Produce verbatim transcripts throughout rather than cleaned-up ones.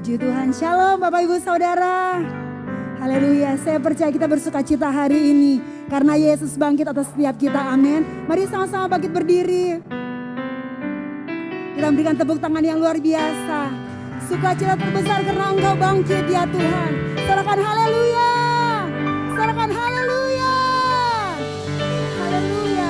Puji Tuhan, shalom Bapak Ibu Saudara. Haleluya, saya percaya kita bersuka cita hari ini karena Yesus bangkit atas setiap kita, amin. Mari sama-sama bangkit berdiri. Kita memberikan tepuk tangan yang luar biasa. Sukacita terbesar karena Engkau bangkit ya Tuhan. Serahkan haleluya, serahkan haleluya, haleluya.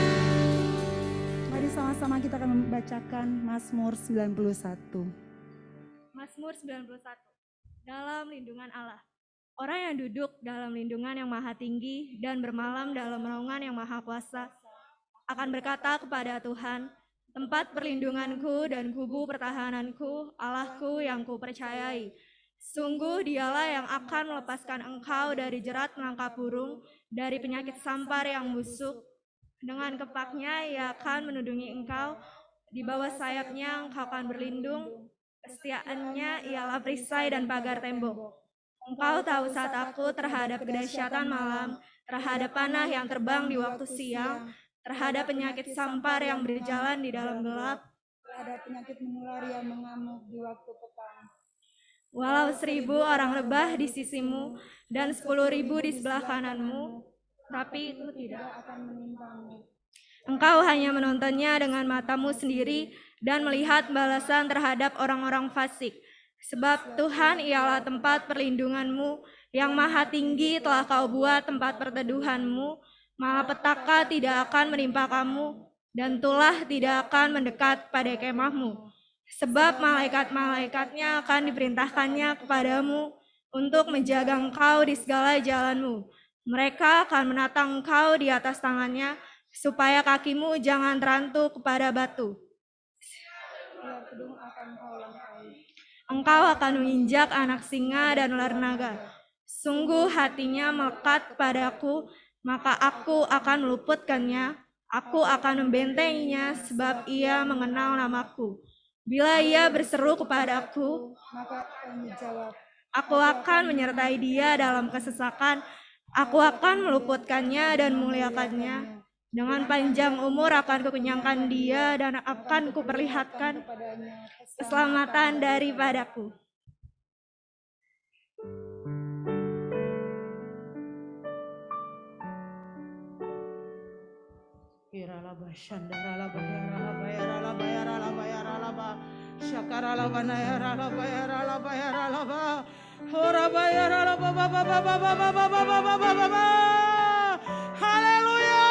Mari sama-sama kita akan membacakan Mazmur sembilan puluh satu. Mazmur sembilan puluh satu. Dalam lindungan Allah. Orang yang duduk dalam lindungan yang maha tinggi dan bermalam dalam naungan yang maha kuasa akan berkata kepada Tuhan, tempat perlindunganku dan kubu pertahananku, Allahku yang kupercayai. Sungguh dialah yang akan melepaskan engkau dari jerat menangkap burung, dari penyakit sampar yang busuk. Dengan kepaknya ia akan menudungi engkau, di bawah sayapnya engkau akan berlindung. Kesetiaannya ialah perisai dan pagar tembok. Engkau tahu saat aku terhadap kedahsyatan malam, terhadap panah yang terbang di waktu siang, terhadap penyakit sampar yang berjalan di dalam gelap, terhadap penyakit menular yang mengamuk di waktu petang. Walau seribu orang rebah di sisimu dan sepuluh ribu di sebelah kananmu, tapi itu tidak akan menimpamu. Engkau hanya menontonnya dengan matamu sendiri dan melihat balasan terhadap orang-orang fasik. Sebab Tuhan ialah tempat perlindunganmu, yang maha tinggi telah kau buat tempat perteduhanmu, malapetaka tidak akan menimpa kamu, dan tulah tidak akan mendekat pada kemahmu. Sebab malaikat-malaikatnya akan diperintahkannya kepadamu untuk menjaga engkau di segala jalanmu. Mereka akan menatang engkau di atas tangannya, supaya kakimu jangan terantuk kepada batu. Engkau akan menginjak anak singa dan ular naga. Sungguh hatinya melekat padaku, maka aku akan meluputkannya. Aku akan membentenginya sebab ia mengenal namaku. Bila ia berseru kepadaku, maka aku menjawab. Aku akan menyertai dia dalam kesesakan. Aku akan meluputkannya dan memuliakannya. Dengan panjang umur akan kukenyangkan dia dan akan kuperlihatkan keselamatan daripadaku. Iralaba shandaralaba yaralaba yaralaba yaralaba yaralaba shakaralaba nayaralaba yaralaba yaralaba horaba yaralaba baba baba baba baba baba baba. Haleluya,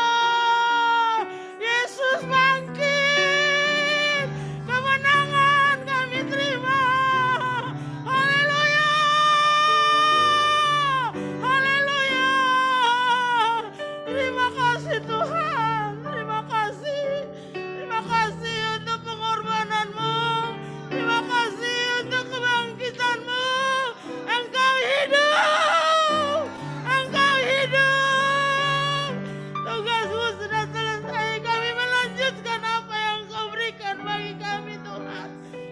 Yesus bangkit, kemenangan kami terima. Haleluya, haleluya, terima kasih Tuhan, terima kasih, terima kasih untuk pengorbananmu, terima kasih untuk kebangkitanmu. Engkau hidup, engkau hidup. Tugasmu sudah selesai, kami melanjutkan apa yang Engkau berikan bagi kami Tuhan.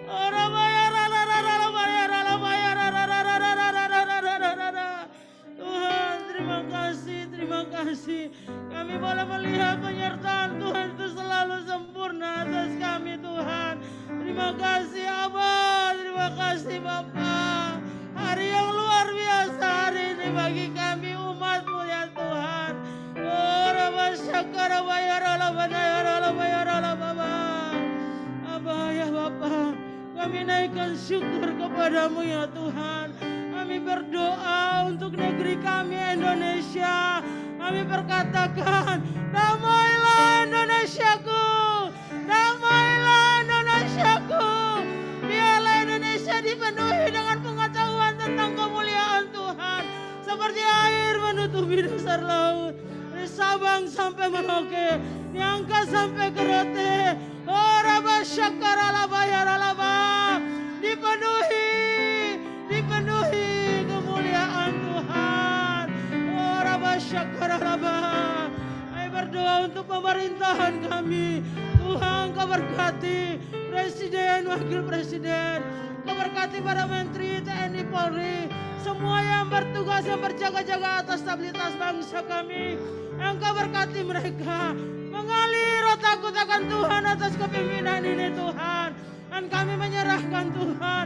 Tuhan, terima kasih, terima kasih. Kami boleh melihat penyertaan Tuhan itu selalu sempurna atas kami Tuhan. Terima kasih Abah, terima kasih Bapak. Hari yang luar biasa hari ini bagi kami umat-Mu ya Tuhan. Oh, Rabba Syakara Bayara Bayara Bayara Baba. Abah ya Bapak, kami naikkan syukur kepadamu ya Tuhan. Kami berdoa untuk negeri kami Indonesia. Kami berkatakan, damailah Indonesiaku, damailah Indonesiaku. Biarlah Indonesia dipenuhi dengan pengetahuan tentang kemuliaan Tuhan. Seperti air menutupi dasar laut. Dari Sabang sampai Merauke, Niangka sampai ke Rote. Oh, Rabba Syakara Laba Yaralaba. Dipenuhi, dipenuhi kemuliaan Tuhan. Oh, Rabba Syakara Laba. Kami berdoa untuk pemerintahan kami. Tuhan, Kau berkati Presiden, Wakil Presiden. Kau berkati para Menteri, T N I, Polri. Semua yang bertugas yang berjaga-jaga atas stabilitas bangsa kami. Engkau berkati mereka. Mengalir takut akan Tuhan atas kepimpinan ini Tuhan. Dan kami menyerahkan Tuhan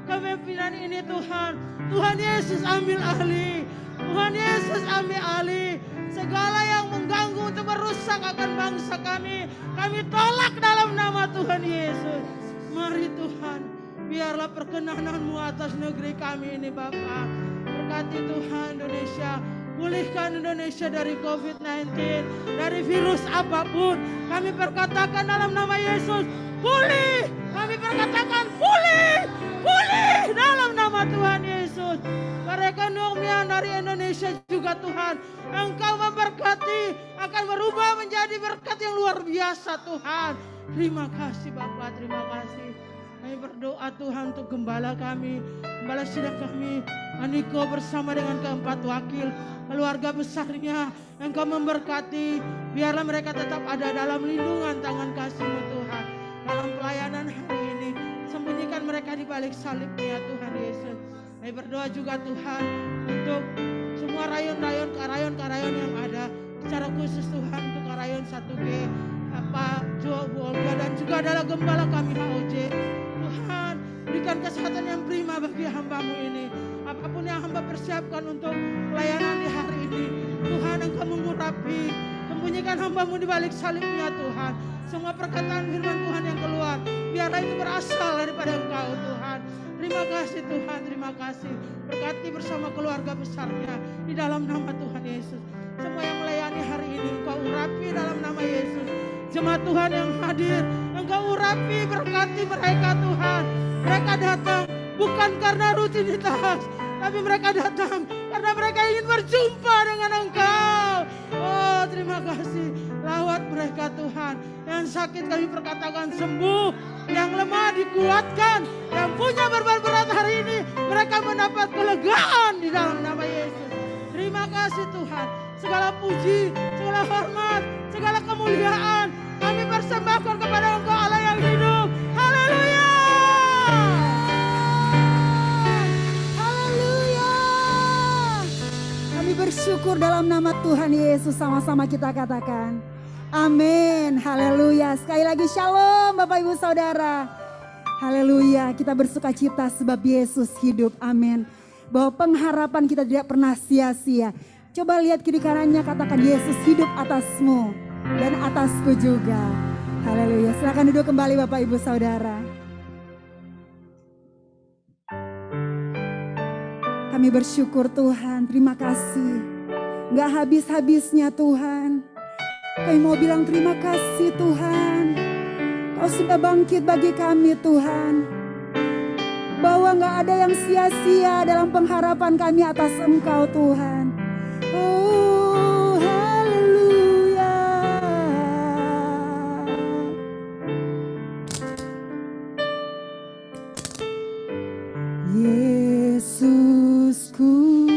kepemimpinan ini Tuhan. Tuhan Yesus ambil alih. Tuhan Yesus ambil alih. Segala yang mengganggu untuk merusak akan bangsa kami, kami tolak dalam nama Tuhan Yesus. Mari Tuhan, biarlah perkenanan-Mu atas negeri kami ini Bapa. Berkati Tuhan Indonesia. Pulihkan Indonesia dari covid sembilan belas, dari virus apapun. Kami perkatakan dalam nama Yesus, pulih. Kami perkatakan pulih, pulih dalam nama Tuhan Yesus. Perekonomian dari Indonesia juga Tuhan, Engkau memberkati, akan berubah menjadi berkat yang luar biasa Tuhan. Terima kasih Bapak, terima kasih. Kami berdoa Tuhan untuk gembala kami, gembala sidang kami, Aniko bersama dengan keempat wakil, keluarga besarnya, Engkau memberkati, biarlah mereka tetap ada dalam lindungan tangan kasih-Mu Tuhan. Dalam pelayanan hari ini, sembunyikan mereka di balik salib-Nya Tuhan Yesus. Kami berdoa juga Tuhan untuk semua rayon-rayon, karayon-karayon yang ada, secara khusus Tuhan untuk karayon satu G, Pak Jo, Bu Olga, dan juga adalah gembala kami H O J. Tuhan, berikan kesehatan yang prima bagi hamba-Mu ini. Apapun yang hamba persiapkan untuk pelayanan di hari ini, Tuhan Engkau mengurapi, sembunyikan hamba-Mu di balik salib-Nya Tuhan. Semua perkataan firman Tuhan yang keluar, biarlah itu berasal daripada Engkau Tuhan. Terima kasih Tuhan, terima kasih. Berkati bersama keluarga besarnya di dalam nama Tuhan Yesus. Semua yang melayani hari ini Engkau urapi dalam nama Yesus. Jemaat Tuhan yang hadir, Engkau urapi, berkati mereka Tuhan. Mereka datang bukan karena rutinitas, tapi mereka datang karena mereka ingin berjumpa dengan Engkau. Oh, terima kasih. Lawat mereka Tuhan. Yang sakit kami perkatakan sembuh, yang lemah dikuatkan, yang punya beban berat hari ini mereka mendapat kelegaan di dalam nama Yesus. Terima kasih Tuhan. Segala puji, segala hormat, segala kemuliaan kami persembahkan kepada Engkau Allah yang hidup. Haleluya. Haleluya. Kami bersyukur dalam nama Tuhan Yesus, sama-sama kita katakan amin. Haleluya. Sekali lagi shalom Bapak Ibu Saudara. Haleluya. Kita bersuka cita sebab Yesus hidup. Amin. Bahwa pengharapan kita tidak pernah sia-sia. Coba lihat kiri kanannya, katakan Yesus hidup atasmu dan atasku juga. Haleluya. Silakan duduk kembali Bapak Ibu Saudara. Kami bersyukur Tuhan, terima kasih. Gak habis-habisnya Tuhan. Kami mau bilang terima kasih Tuhan. Kau sudah bangkit bagi kami Tuhan. Bahwa gak ada yang sia-sia dalam pengharapan kami atas Engkau Tuhan. Oh haleluya. Yesusku,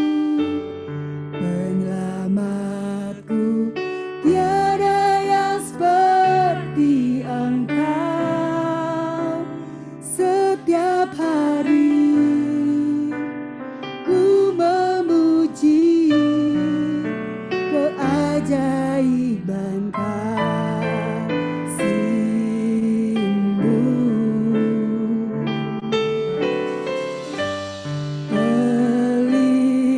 penyelamatku, tiada yang seperti Engkau. Setiap hari ku memuji keajaiban kasih-Mu. Pelita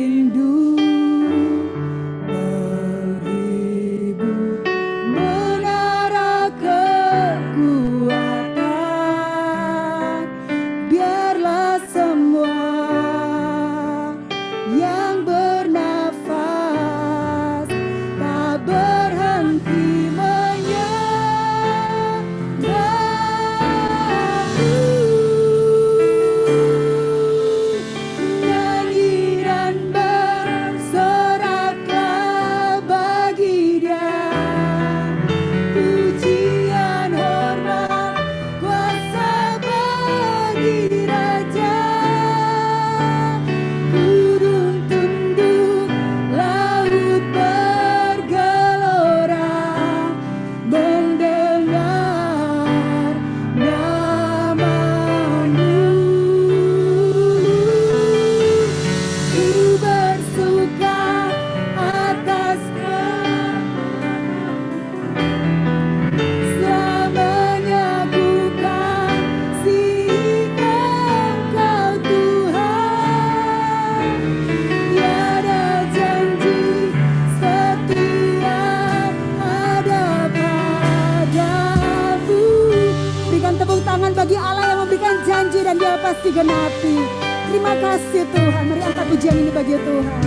digenapi. Terima kasih Tuhan, mari angkat pujian ini bagi Tuhan.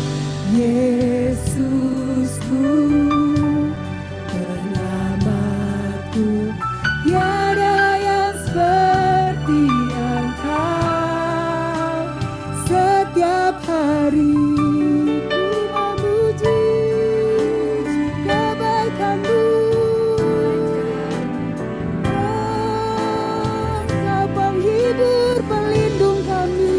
Yesusku, penyelamatku, tiada yang seperti Engkau. Setiap hari ku memuji kebaikan-Mu. Engkau penghibur, pelindung kami.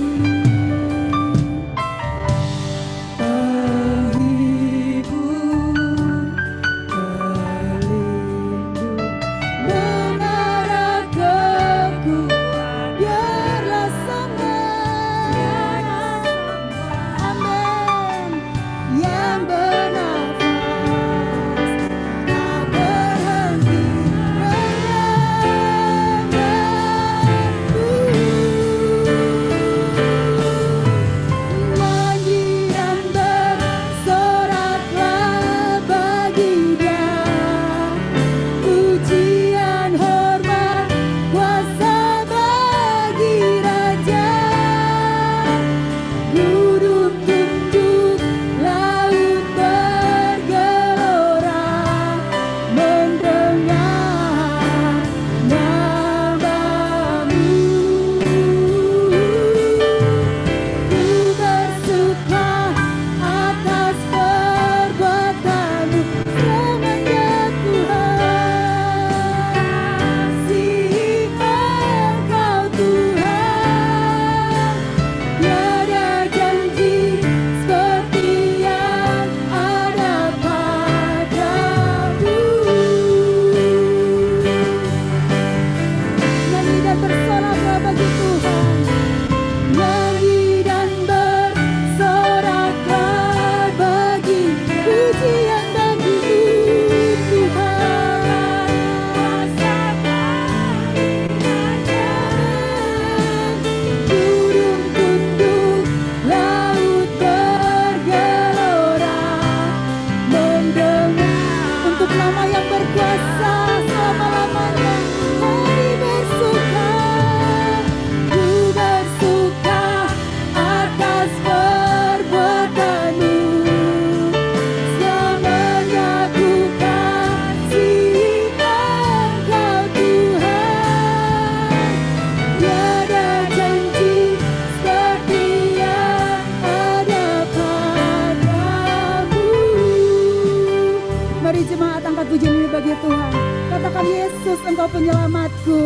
Engkau penyelamatku.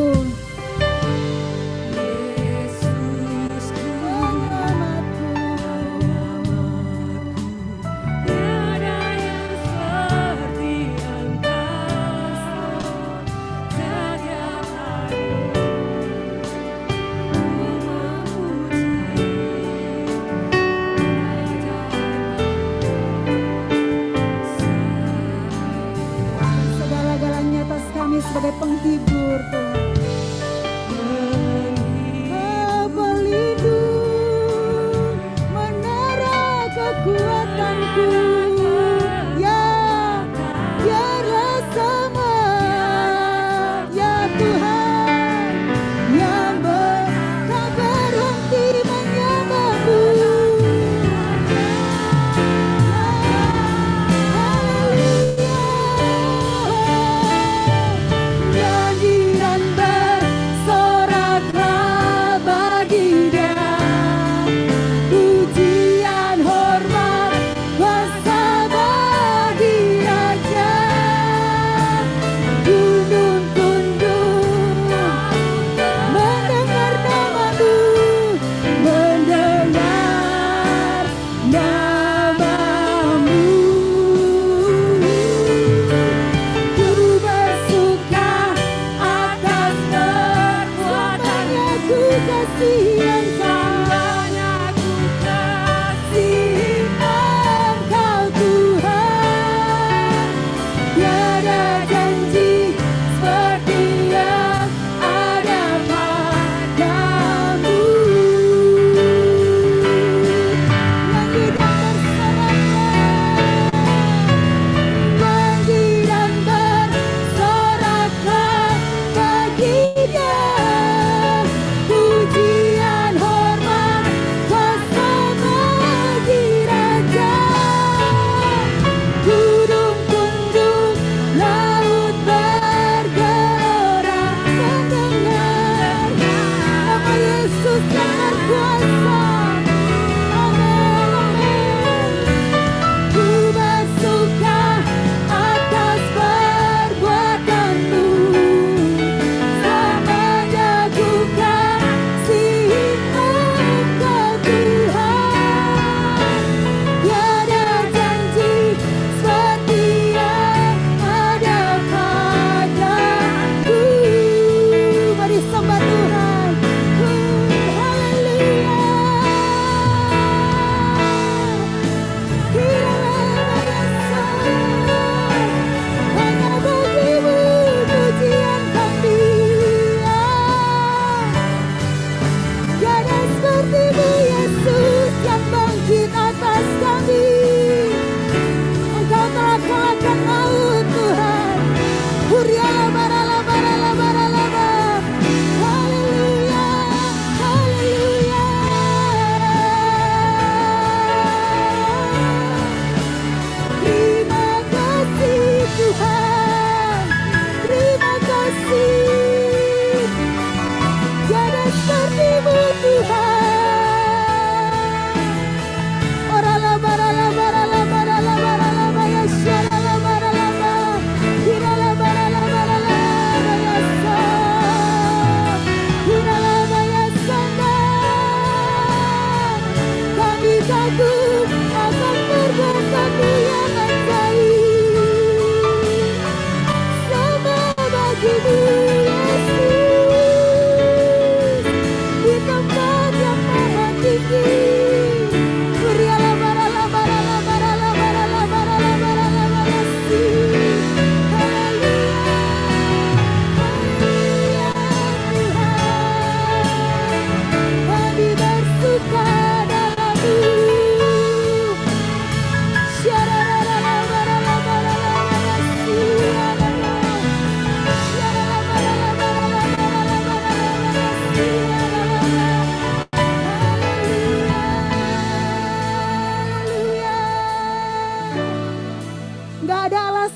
Yesusku, penyelamatku. Tiada yang seperti Engkau. Setiap hari ku memuji. Segala-galanya atas kami sebagai penghibur Tuhan. Engkau pelindung, menara kekuatanku. Ya, biarlah sama ya Tuhan yang ber, tak berhenti menyembah-Mu. Pujian hormat kuasa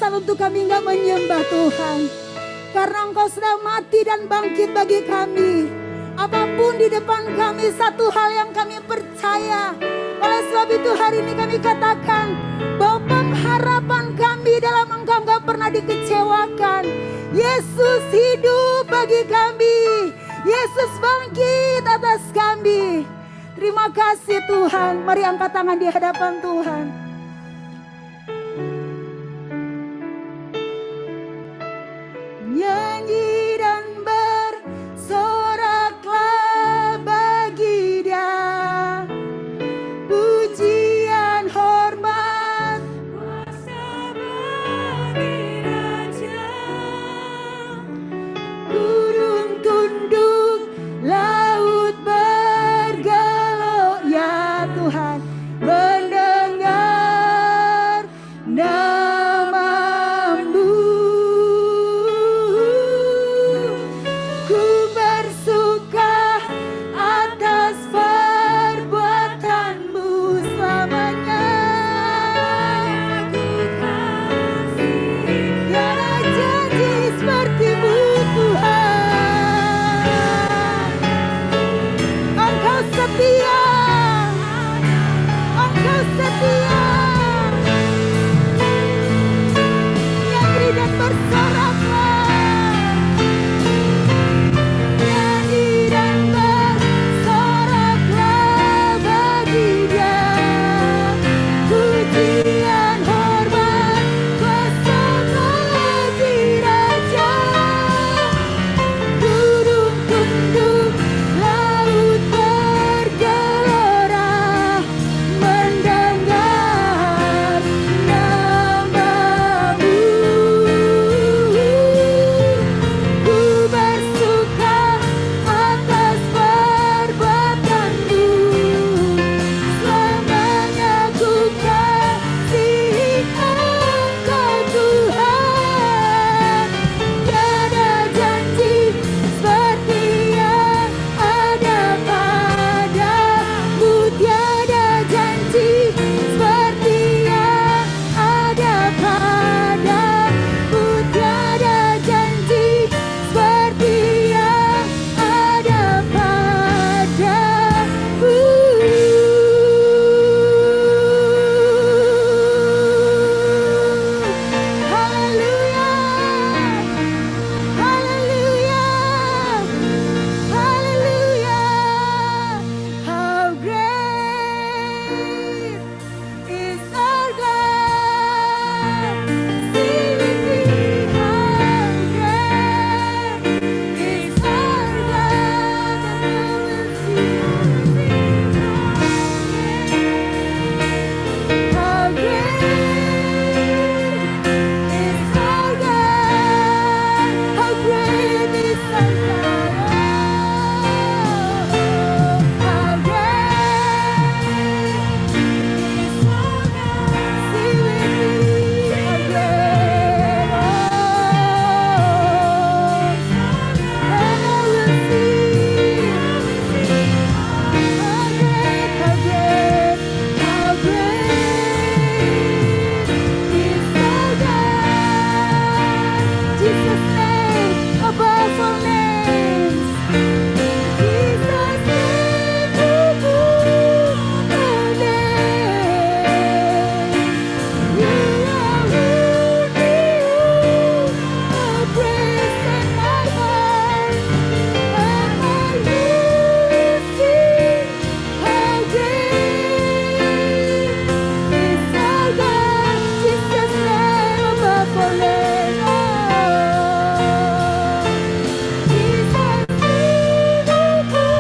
alasan untuk kami nggak menyembah Tuhan. Karena Engkau sudah mati dan bangkit bagi kami. Apapun di depan kami, satu hal yang kami percaya. Oleh sebab itu hari ini kami katakan bahwa pengharapan kami dalam Engkau nggak pernah dikecewakan. Yesus hidup bagi kami. Yesus bangkit atas kami. Terima kasih Tuhan. Mari angkat tangan di hadapan Tuhan. Nyanyi dan bersoraklah bagi Dia. Pujian hormat kuasa bagi Raja. Gunung tunduk, laut bergelok, ya Tuhan mendengar namamu. Ku bersuka atas perbuatanmu selamanya. Tiada janji sepertimu Tuhan. Engkau setia, Engkau setia. Nyanyi dan bersoraklah. Nyanyi dan bersoraklah bagi Dia. Pujian hormat kuasa bagi Raja. Gunung tunduk, laut bergelora, mendengar namamu. Ku bersuka atas perbuatanmu. Selamanya ku kasihi Engkau Tuhan. Tiada janji seperti yang ada padamu. Tiada janji seperti yang ada padamu. Tiada janji seperti yang ada padamu. Haleluya, haleluya, haleluya. How great is our God. Sing with me, how great is our God. How great is our God. How great is our God. How great is our God. Sing with me, how great, oh, and I will sing. How great, how great, how great is our God. Jesus' name above all names. Jesus' name above all names. You are worthy of praise and my heart. And I will sing, how great is our God. Jesus' name above all names. Oh, Jesus' name above all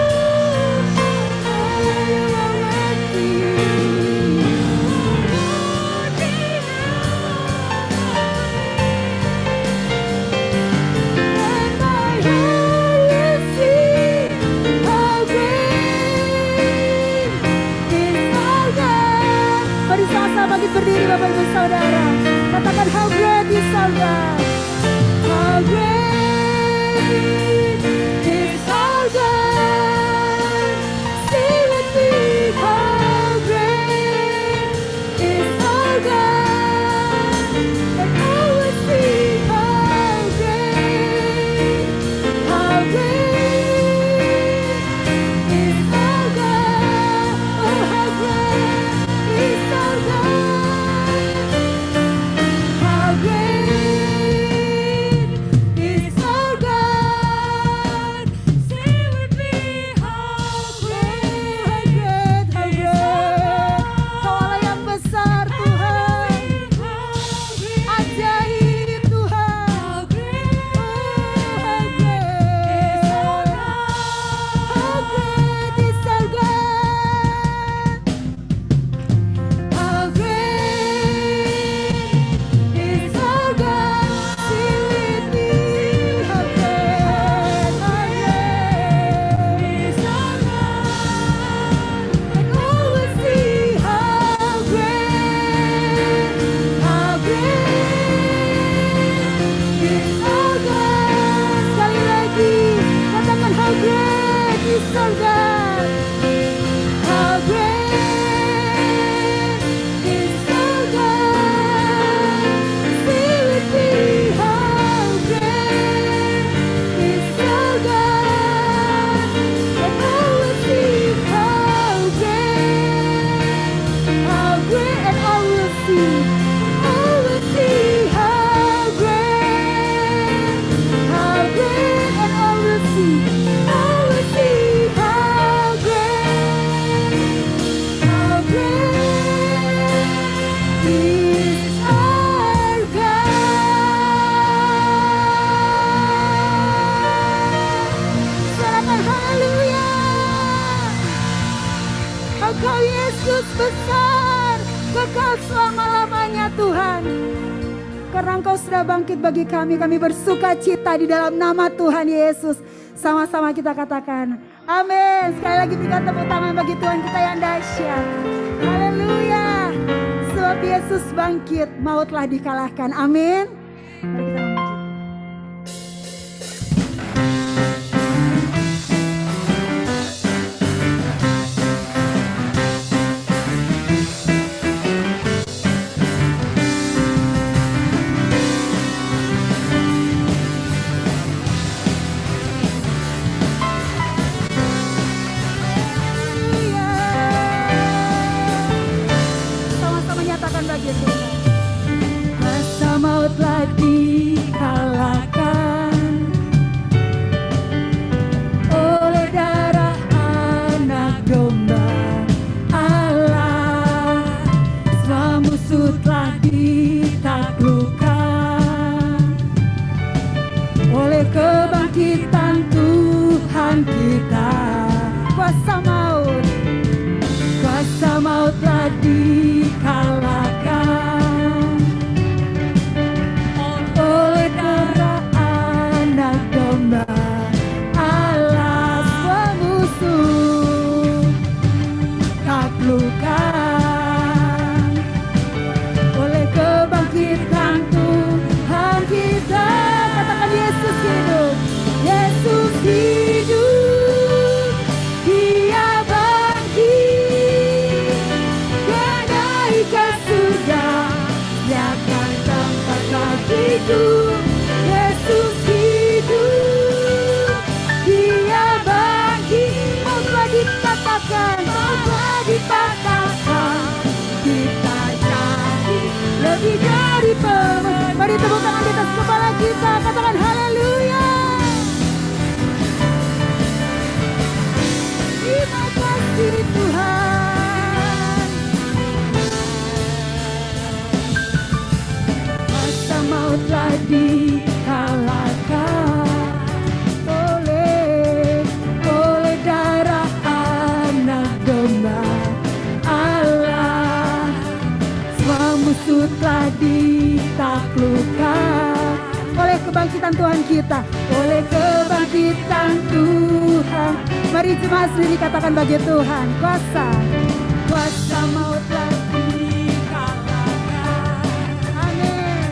Mari sama-sama kita berdiri Bapak Ibu Saudara. Katakan how great is our God. How great is our God. Sing with me, how great is our God. And I Yesus besar, kekal selama-lamanya Tuhan. Karena Engkau sudah bangkit bagi kami, kami bersuka cita di dalam nama Tuhan Yesus. Sama-sama kita katakan, amin. Sekali lagi berikan tepuk tangan bagi Tuhan kita yang dahsyat. Haleluya. Sebab Yesus bangkit, maut telah dikalahkan. Amin. Mari kita memuji. Kuasa maut telah dikalahkan oleh darah anak domba Allah. Semua musuh telah ditaklukkan oleh kebangkitan Tuhan kita. Kuasa maut, kuasa maut telah dikalahkan oleh darah anak domba Allah. Semua musuh taklukkan oleh kebangkitan Tuhan kita. Katakan Yesus hidup, Yesus hidup, Dia bangkit, Dia naik ke surga, Dia akan tempat kakiku. Yesus hidup, Dia bangkit, maut telah dikatakan, maut telah dikatakan, kita jadi lebih dari pemenang. Mari tepuk tangan di atas kepala kita, katakan haleluya. Terima kasih Tuhan. Kuasa maut telah dikalahkan oleh oleh darah anak domba Allah. Semua musuh telah ditaklukkan oleh kebangkitan Tuhan kita, oleh kebangkitan Tuhan. Mari jemaat sendiri katakan bagi Tuhan, kuasa, kuasa maut telah dikalahkan. Amin.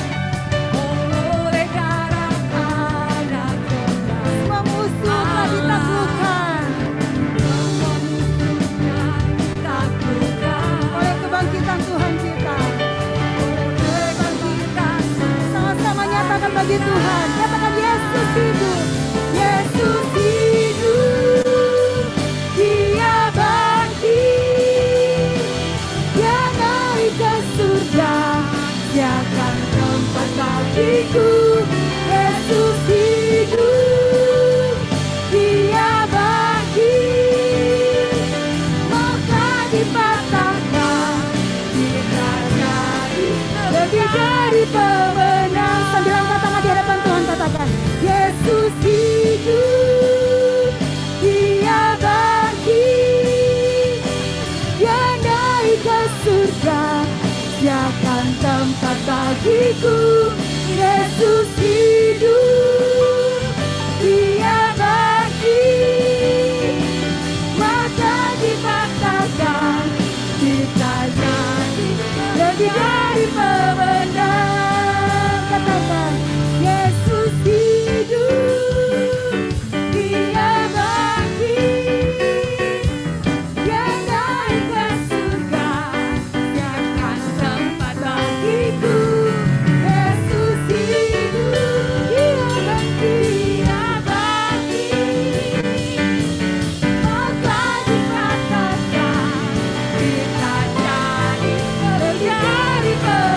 Oleh darah anak domba, semua musuh telah ditaklukkan. Semua musuh telah ditaklukkan oleh kebangkitan Tuhan kita. Oleh kebangkitan, sama-sama nyatakan bagi Tuhan, katakan Yesus hidup, Yesus hidup, Dia bangkit, Dia naik ke surga, Dia akan tempat kakiku. Yesus hidup, Dia bangkit, maut telah dipatahkan, kita jadi lebih dari pemenang. Sambil angkat tangan di hadapan Tuhan, katakan Yesus hidup, Dia bangkit, Dia naik ke surga, Dia akan tempat bagiku. Yesus hidup, Dia bangkit, mata dipatahkan, kita jadi lebih dari pemenang. Katakan Yesus hidup, Dia bangkit, Dia naik ke surga, Dia akan tempat bagiku. Yesus hidup, Dia bangkit, Dia bangkit, maut telah dikatakan, kita jadi lebih dari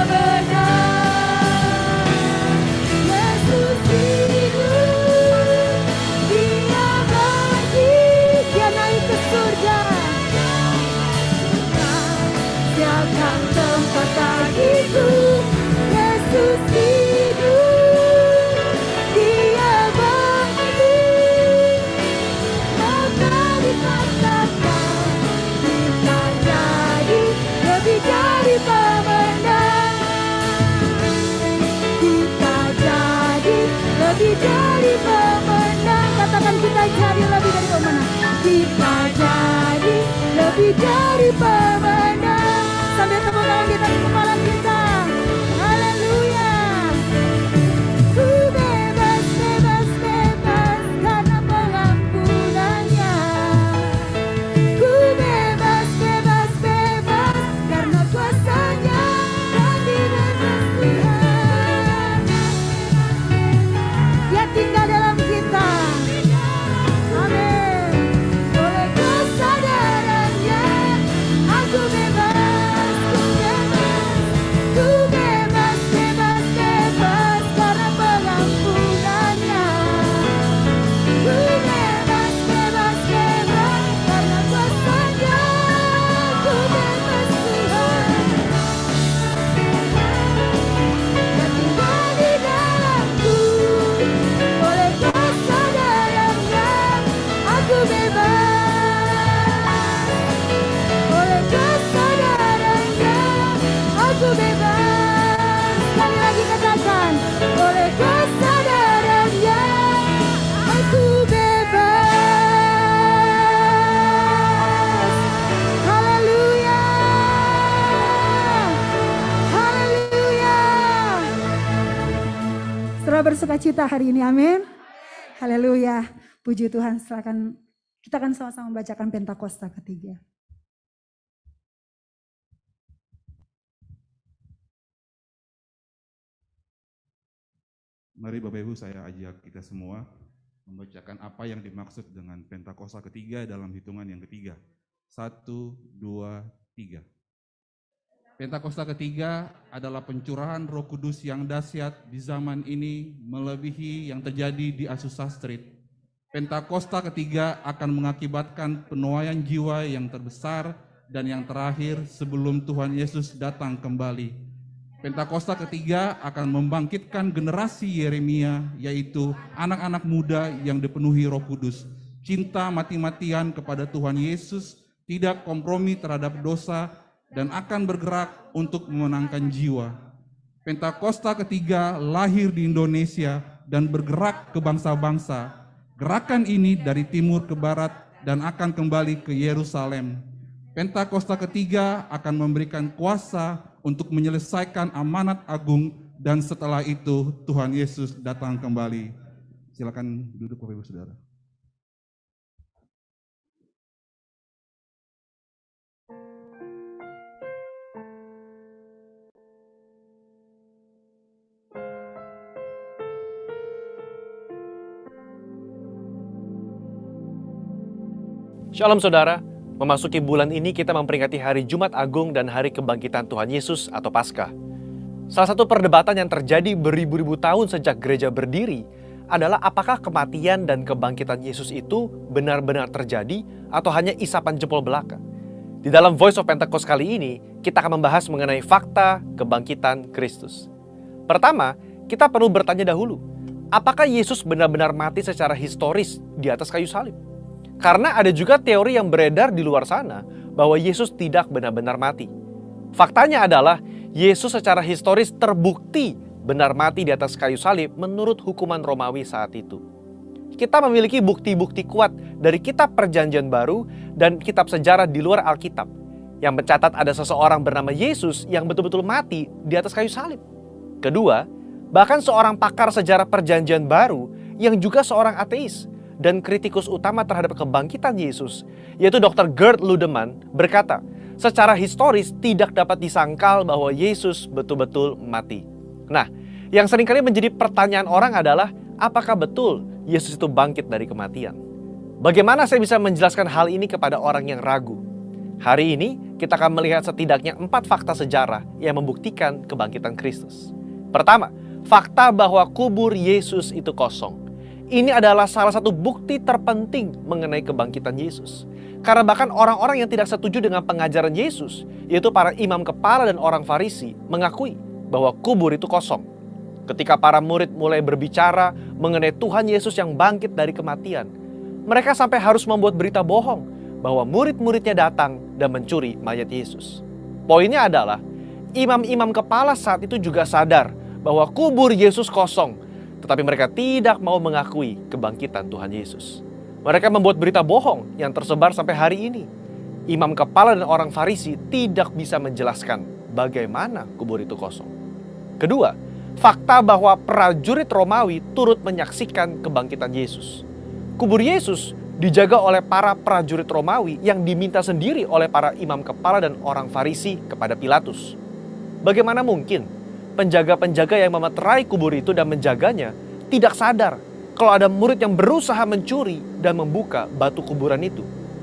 pemenang. Yesus hidup, Dia bangkit, Dia naik ke surga, Dia akan tempat bagiku. Yesus hidup, Dia bangkit, maut telah dikatakan, kita jadi bersuka cita hari ini, amin. Haleluya, puji Tuhan. Silakan, kita akan sama-sama membacakan Pentakosta ketiga. Mari Bapak Ibu, saya ajak kita semua membacakan apa yang dimaksud dengan Pentakosta ketiga dalam hitungan yang ketiga. Satu, dua, tiga. Pentakosta ketiga adalah pencurahan Roh Kudus yang dahsyat di zaman ini melebihi yang terjadi di Azusa Street. Pentakosta ketiga akan mengakibatkan penuaian jiwa yang terbesar dan yang terakhir sebelum Tuhan Yesus datang kembali. Pentakosta ketiga akan membangkitkan generasi Yeremia, yaitu anak-anak muda yang dipenuhi Roh Kudus, cinta mati-matian kepada Tuhan Yesus, tidak kompromi terhadap dosa, dan akan bergerak untuk memenangkan jiwa. Pentakosta ketiga lahir di Indonesia dan bergerak ke bangsa-bangsa. Gerakan ini dari timur ke barat dan akan kembali ke Yerusalem. Pentakosta ketiga akan memberikan kuasa untuk menyelesaikan amanat agung, dan setelah itu Tuhan Yesus datang kembali. Silakan duduk Bapak Ibu Saudara. Shalom saudara, memasuki bulan ini kita memperingati hari Jumat Agung dan hari kebangkitan Tuhan Yesus atau Paskah. Salah satu perdebatan yang terjadi beribu-ribu tahun sejak gereja berdiri adalah apakah kematian dan kebangkitan Yesus itu benar-benar terjadi atau hanya isapan jempol belaka. Di dalam Voice of Pentecost kali ini, kita akan membahas mengenai fakta kebangkitan Kristus. Pertama, kita perlu bertanya dahulu, apakah Yesus benar-benar mati secara historis di atas kayu salib? Karena ada juga teori yang beredar di luar sana bahwa Yesus tidak benar-benar mati. Faktanya adalah Yesus secara historis terbukti benar mati di atas kayu salib menurut hukuman Romawi saat itu. Kita memiliki bukti-bukti kuat dari kitab Perjanjian Baru dan kitab sejarah di luar Alkitab yang mencatat ada seseorang bernama Yesus yang betul-betul mati di atas kayu salib. Kedua, bahkan seorang pakar sejarah Perjanjian Baru yang juga seorang ateis dan kritikus utama terhadap kebangkitan Yesus, yaitu dokter Gerd Ludemann, berkata, secara historis tidak dapat disangkal bahwa Yesus betul-betul mati. Nah, yang seringkali menjadi pertanyaan orang adalah, apakah betul Yesus itu bangkit dari kematian? Bagaimana saya bisa menjelaskan hal ini kepada orang yang ragu? Hari ini, kita akan melihat setidaknya empat fakta sejarah yang membuktikan kebangkitan Kristus. Pertama, fakta bahwa kubur Yesus itu kosong. Ini adalah salah satu bukti terpenting mengenai kebangkitan Yesus. Karena bahkan orang-orang yang tidak setuju dengan pengajaran Yesus, yaitu para imam kepala dan orang Farisi, mengakui bahwa kubur itu kosong. Ketika para murid mulai berbicara mengenai Tuhan Yesus yang bangkit dari kematian, mereka sampai harus membuat berita bohong bahwa murid-muridnya datang dan mencuri mayat Yesus. Poinnya adalah, imam-imam kepala saat itu juga sadar bahwa kubur Yesus kosong, tetapi mereka tidak mau mengakui kebangkitan Tuhan Yesus. Mereka membuat berita bohong yang tersebar sampai hari ini. Imam kepala dan orang Farisi tidak bisa menjelaskan bagaimana kubur itu kosong. Kedua, fakta bahwa prajurit Romawi turut menyaksikan kebangkitan Yesus. Kubur Yesus dijaga oleh para prajurit Romawi yang diminta sendiri oleh para imam kepala dan orang Farisi kepada Pilatus. Bagaimana mungkin penjaga-penjaga yang memeterai kubur itu dan menjaganya tidak sadar kalau ada murid yang berusaha mencuri dan membuka batu kuburan itu?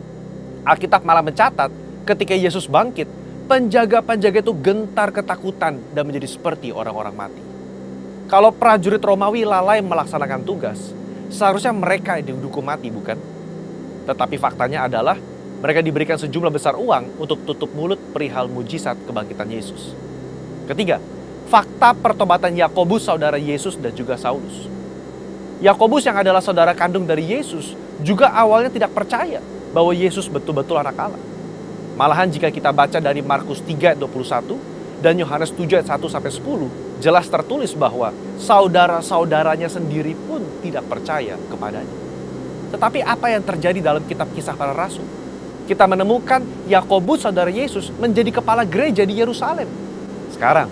Alkitab malah mencatat ketika Yesus bangkit, penjaga-penjaga itu gentar ketakutan dan menjadi seperti orang-orang mati. Kalau prajurit Romawi lalai melaksanakan tugas, seharusnya mereka dihukum mati, bukan? Tetapi faktanya adalah mereka diberikan sejumlah besar uang untuk tutup mulut perihal mujizat kebangkitan Yesus. Ketiga, fakta pertobatan Yakobus saudara Yesus dan juga Saulus. Yakobus yang adalah saudara kandung dari Yesus juga awalnya tidak percaya bahwa Yesus betul-betul anak Allah. Malahan jika kita baca dari Markus tiga ayat dua puluh satu dan Yohanes tujuh ayat satu sampai sepuluh, jelas tertulis bahwa saudara-saudaranya sendiri pun tidak percaya kepadanya. Tetapi apa yang terjadi dalam kitab Kisah Para Rasul? Kita menemukan Yakobus saudara Yesus menjadi kepala gereja di Yerusalem. Sekarang,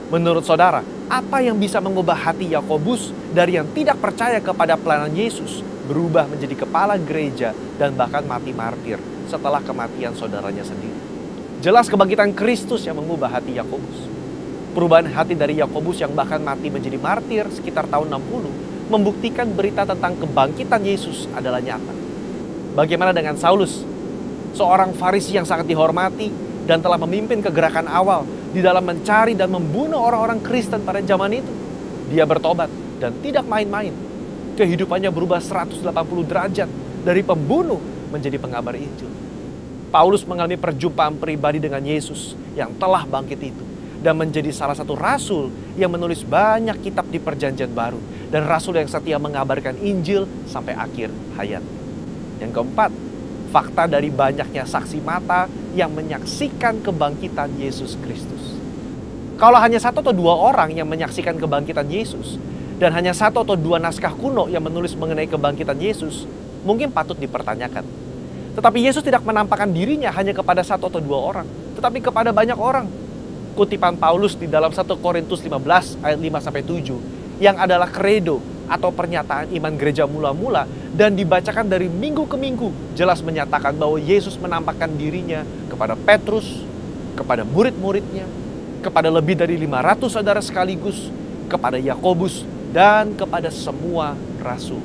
Menurut saudara, apa yang bisa mengubah hati Yakobus dari yang tidak percaya kepada pelayanan Yesus berubah menjadi kepala gereja dan bahkan mati martir setelah kematian saudaranya sendiri? Jelas kebangkitan Kristus yang mengubah hati Yakobus. Perubahan hati dari Yakobus yang bahkan mati menjadi martir sekitar tahun enam puluh membuktikan berita tentang kebangkitan Yesus adalah nyata. Bagaimana dengan Saulus? Seorang Farisi yang sangat dihormati dan telah memimpin kegerakan awal di dalam mencari dan membunuh orang-orang Kristen pada zaman itu. Dia bertobat dan tidak main-main. Kehidupannya berubah seratus delapan puluh derajat dari pembunuh menjadi pengabar Injil. Paulus mengalami perjumpaan pribadi dengan Yesus yang telah bangkit itu dan menjadi salah satu rasul yang menulis banyak kitab di Perjanjian Baru dan rasul yang setia mengabarkan Injil sampai akhir hayat. Yang keempat, fakta dari banyaknya saksi mata yang menyaksikan kebangkitan Yesus Kristus. Kalau hanya satu atau dua orang yang menyaksikan kebangkitan Yesus dan hanya satu atau dua naskah kuno yang menulis mengenai kebangkitan Yesus, mungkin patut dipertanyakan. Tetapi Yesus tidak menampakkan dirinya hanya kepada satu atau dua orang, tetapi kepada banyak orang. Kutipan Paulus di dalam satu Korintus lima belas ayat lima sampai tujuh yang adalah kredo atau pernyataan iman gereja mula-mula dan dibacakan dari minggu ke minggu jelas menyatakan bahwa Yesus menampakkan dirinya kepada Petrus, kepada murid-muridnya, kepada lebih dari lima ratus saudara sekaligus, kepada Yakobus dan kepada semua rasul.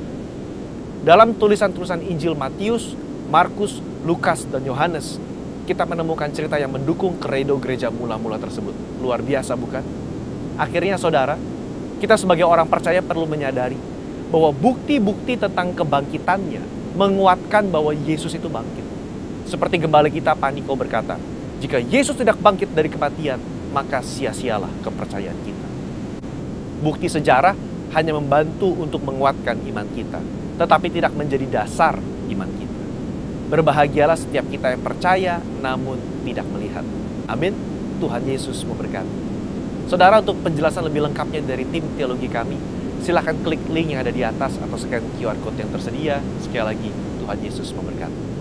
Dalam tulisan-tulisan Injil Matius, Markus, Lukas, dan Yohanes, kita menemukan cerita yang mendukung kredo gereja mula-mula tersebut. Luar biasa bukan? Akhirnya saudara, kita sebagai orang percaya perlu menyadari bahwa bukti-bukti tentang kebangkitannya menguatkan bahwa Yesus itu bangkit. Seperti gembala kita Paniko berkata, jika Yesus tidak bangkit dari kematian, maka sia-sialah kepercayaan kita. Bukti sejarah hanya membantu untuk menguatkan iman kita, tetapi tidak menjadi dasar iman kita. Berbahagialah setiap kita yang percaya namun tidak melihat. Amin. Tuhan Yesus memberkati. Saudara, untuk penjelasan lebih lengkapnya dari tim teologi kami, silakan klik link yang ada di atas atau scan Q R code yang tersedia. Sekali lagi, Tuhan Yesus memberkati.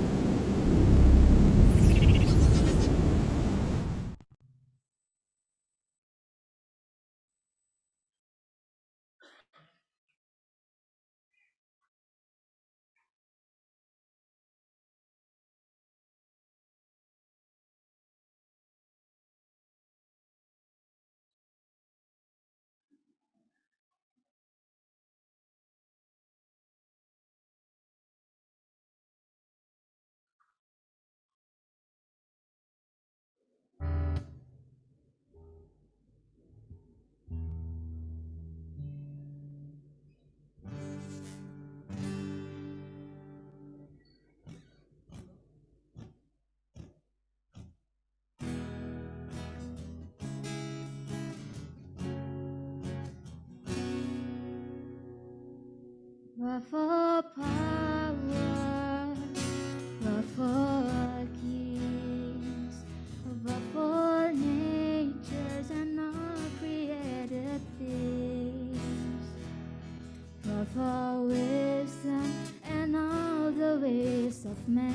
Love for power, love for kings, love for natures and all created things, love for wisdom and all the ways of man.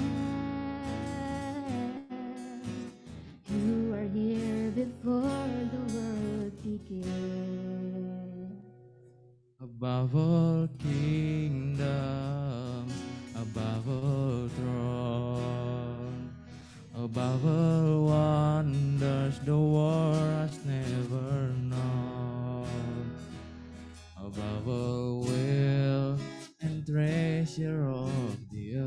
You are here before the world began. Above all kingdoms, above all thrones, above all wonders the world has never known, above all will and treasure of the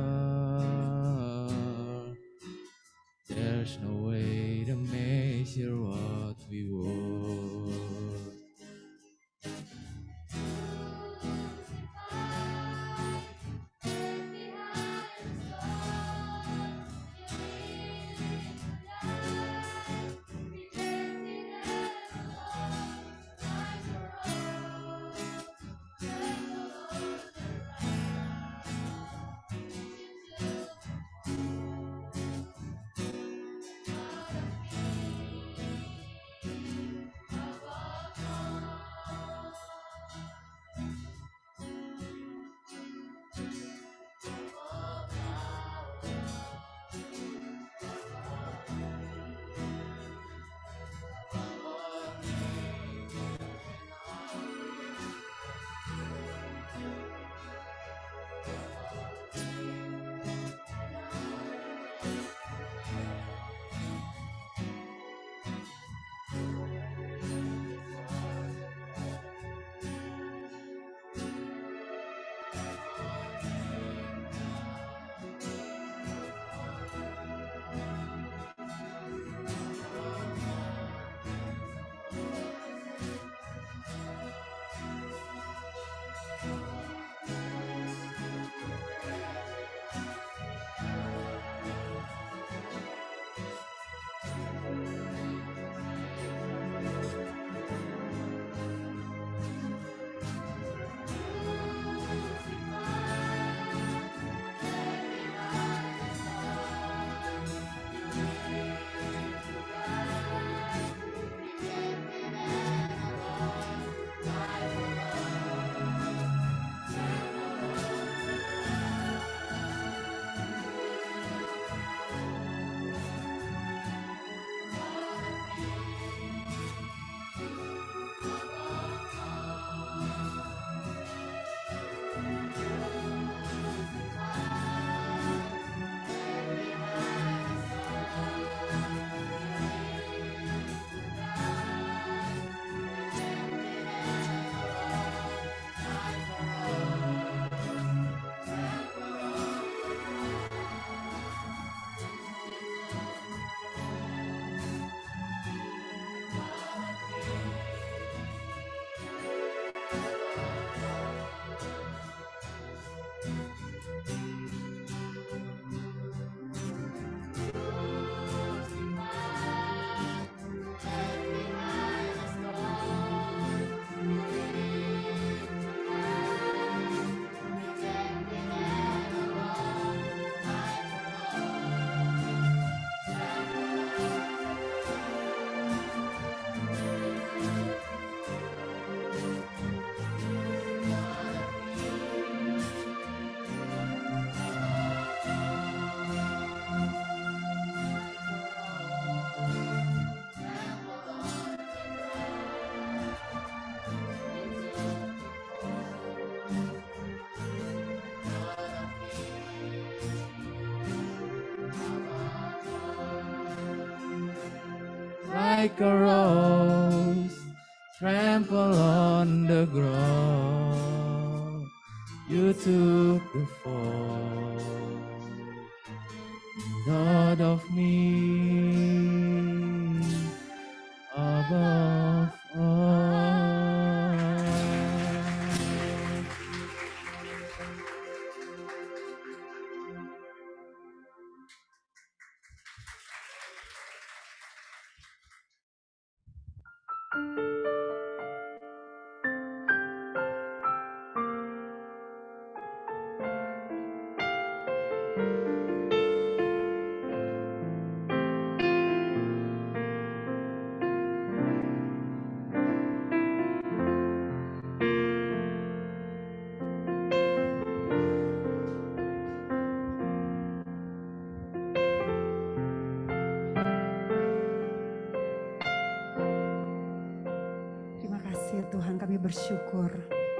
earth, there's no way to measure what we were. like a rose, trample on the ground. You took the fall, thought of me above all. Tuhan, kami bersyukur.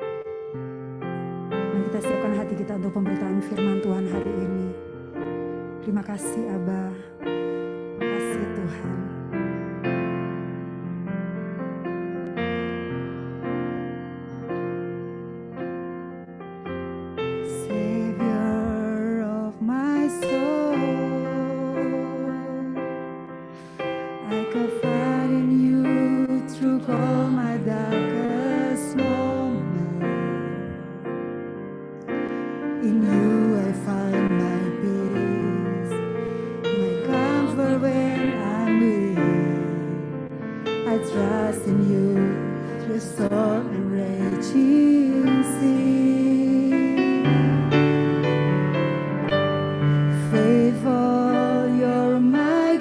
Dan kita siapkan hati kita untuk pemberitaan firman Tuhan hari ini. Terima kasih Aba. Terima kasih Tuhan. Savior of my soul, I confide in you through all my darkest moment. In you I find my peace, my comfort when I'm weak. I trust in you through storm and raging sea. Faithful, you're my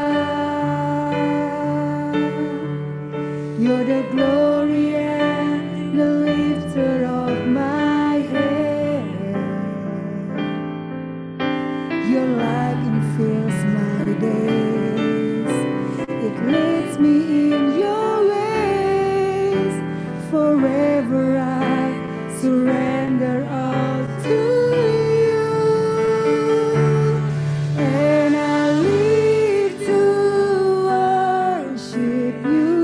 God. You're the glory and the lifter of my head. Your light infills my days. It leads me in your ways. Forever I surrender all to you. And I live to worship you.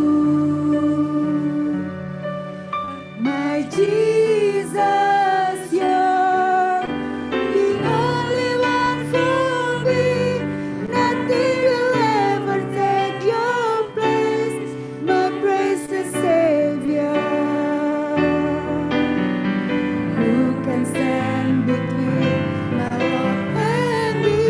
My Jesus, you're the only one for me. Nothing will ever take your place. My precious Savior. Who can stand between my Lord and me?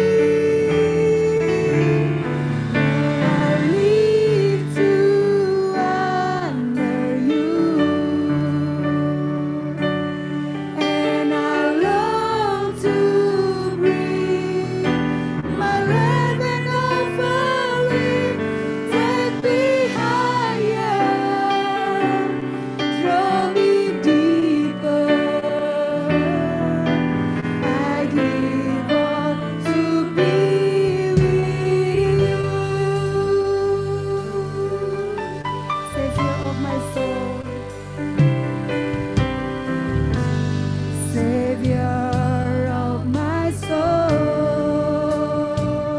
I live to honor you. And I long to bring my life and offering. Take me higher, draw me deeper. I give all to be with you. Savior of my soul. Savior of my soul,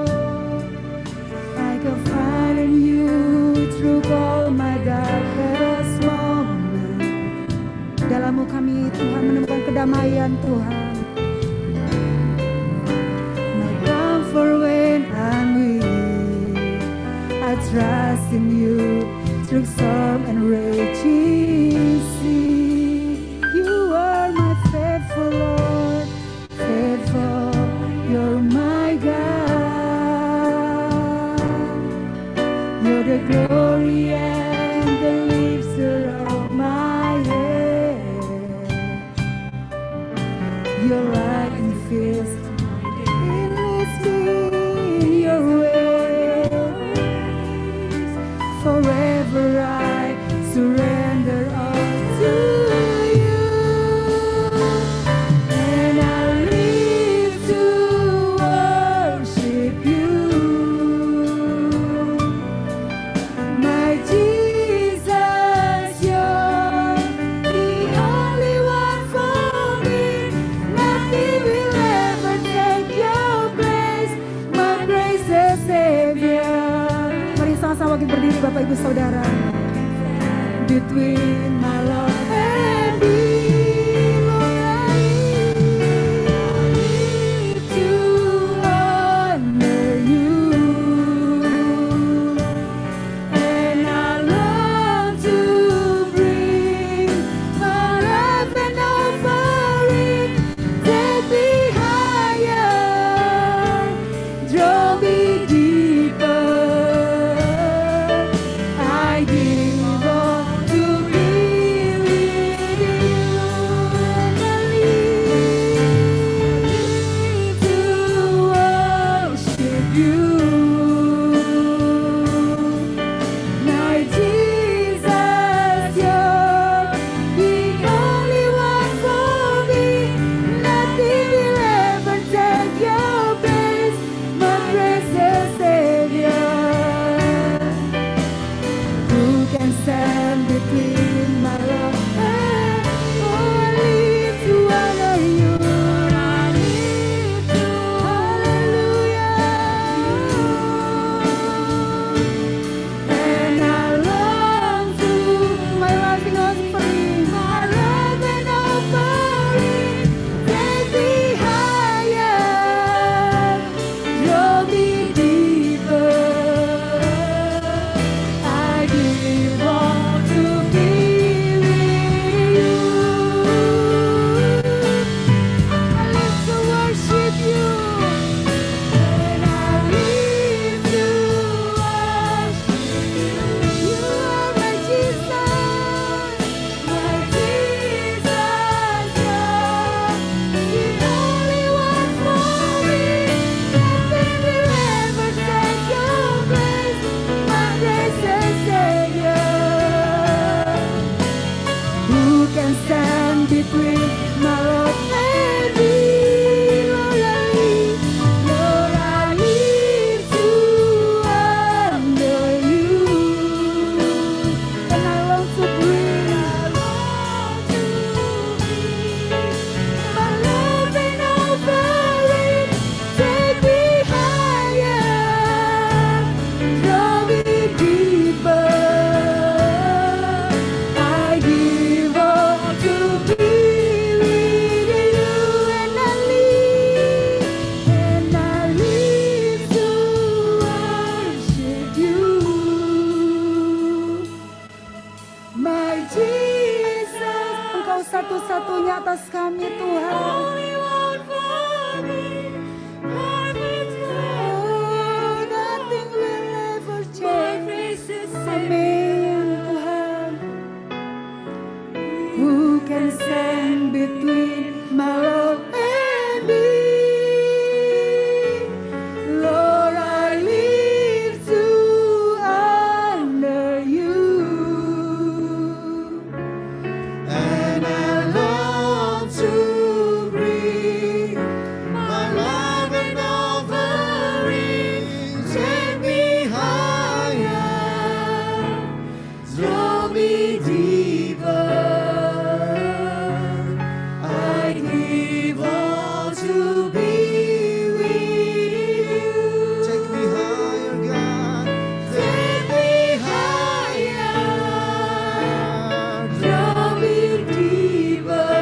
I confide in you through all my darkest moment. Dalam-Mu kami Tuhan menemukan kedamaian Tuhan. My comfort when I'm weak, I trust in you through storm and raging sea. You are my faithful Lord, faithful, you're my God. You're the glory and the lifter of my head. Your light infills my days. It leads me in your ways. Forever I surrender all to you. And I live to worship you. My Jesus. sama-sama kita berdiri Bapak Ibu Saudara. Between my love and thee, Lord, I need to honor you, and I long to bring my life and offering. Take me higher, draw me deeper. I give all to be with you, and I live to worship you. My Jesus, you're the only one for me. Nothing will ever take your place, my precious Savior. Who can stand between my love and oh, I live to honor you. I live to hallelujah. And I long to my life in offering, my love and offering. Take me higher, draw me deeper. I give all to be with you. I live to worship you, and I live to worship you. You are my Jesus, my Jesus, you're the only one for me. Nothing will ever take your place, my precious Savior. Who can stand between my Lord and thee? Lord, I live, Lord, I live to honor you, and I long to bring, I long to bring my love and offering. Take me higher, draw me deeper. I give all to be with you, and I live, and I live to worship you. My Jesus, Engkau satu-satunya atas kami Tuhan. Oh, nothing will ever change. Amin Tuhan. Who can stand between my love and thee? Lord, I live to honor you, and I long to bring my life and offering. Take me higher, draw me deeper. I give all to be with you. Take me higher, God. Take me higher, draw me deeper.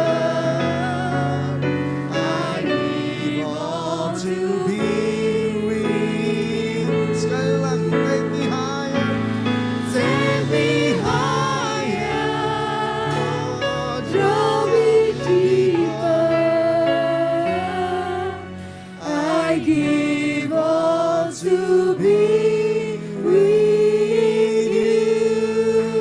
I give all to be with you. Sekali lagi, take me higher. Take me higher, draw me deeper. I give all to be with you.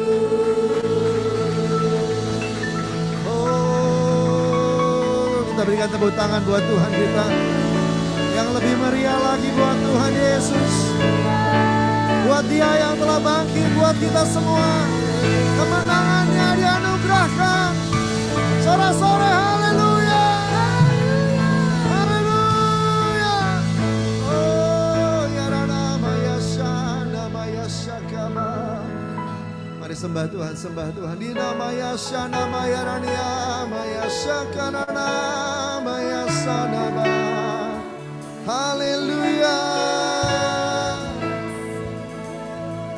Oh, kita berikan tepuk tangan buat Tuhan kita. Yang lebih meriah lagi buat Tuhan Yesus. Buat Dia yang telah bangkit, buat kita semua. Kemenangannya dianugerahkan. Sore-sore haleluya. Haleluya. Oh, ya Rana Maya Shana Maya Shakama. Mari sembah Tuhan, sembah Tuhan. Di nama Yashana Maya Rania Maya Shakana Maya Sanaba. Haleluya.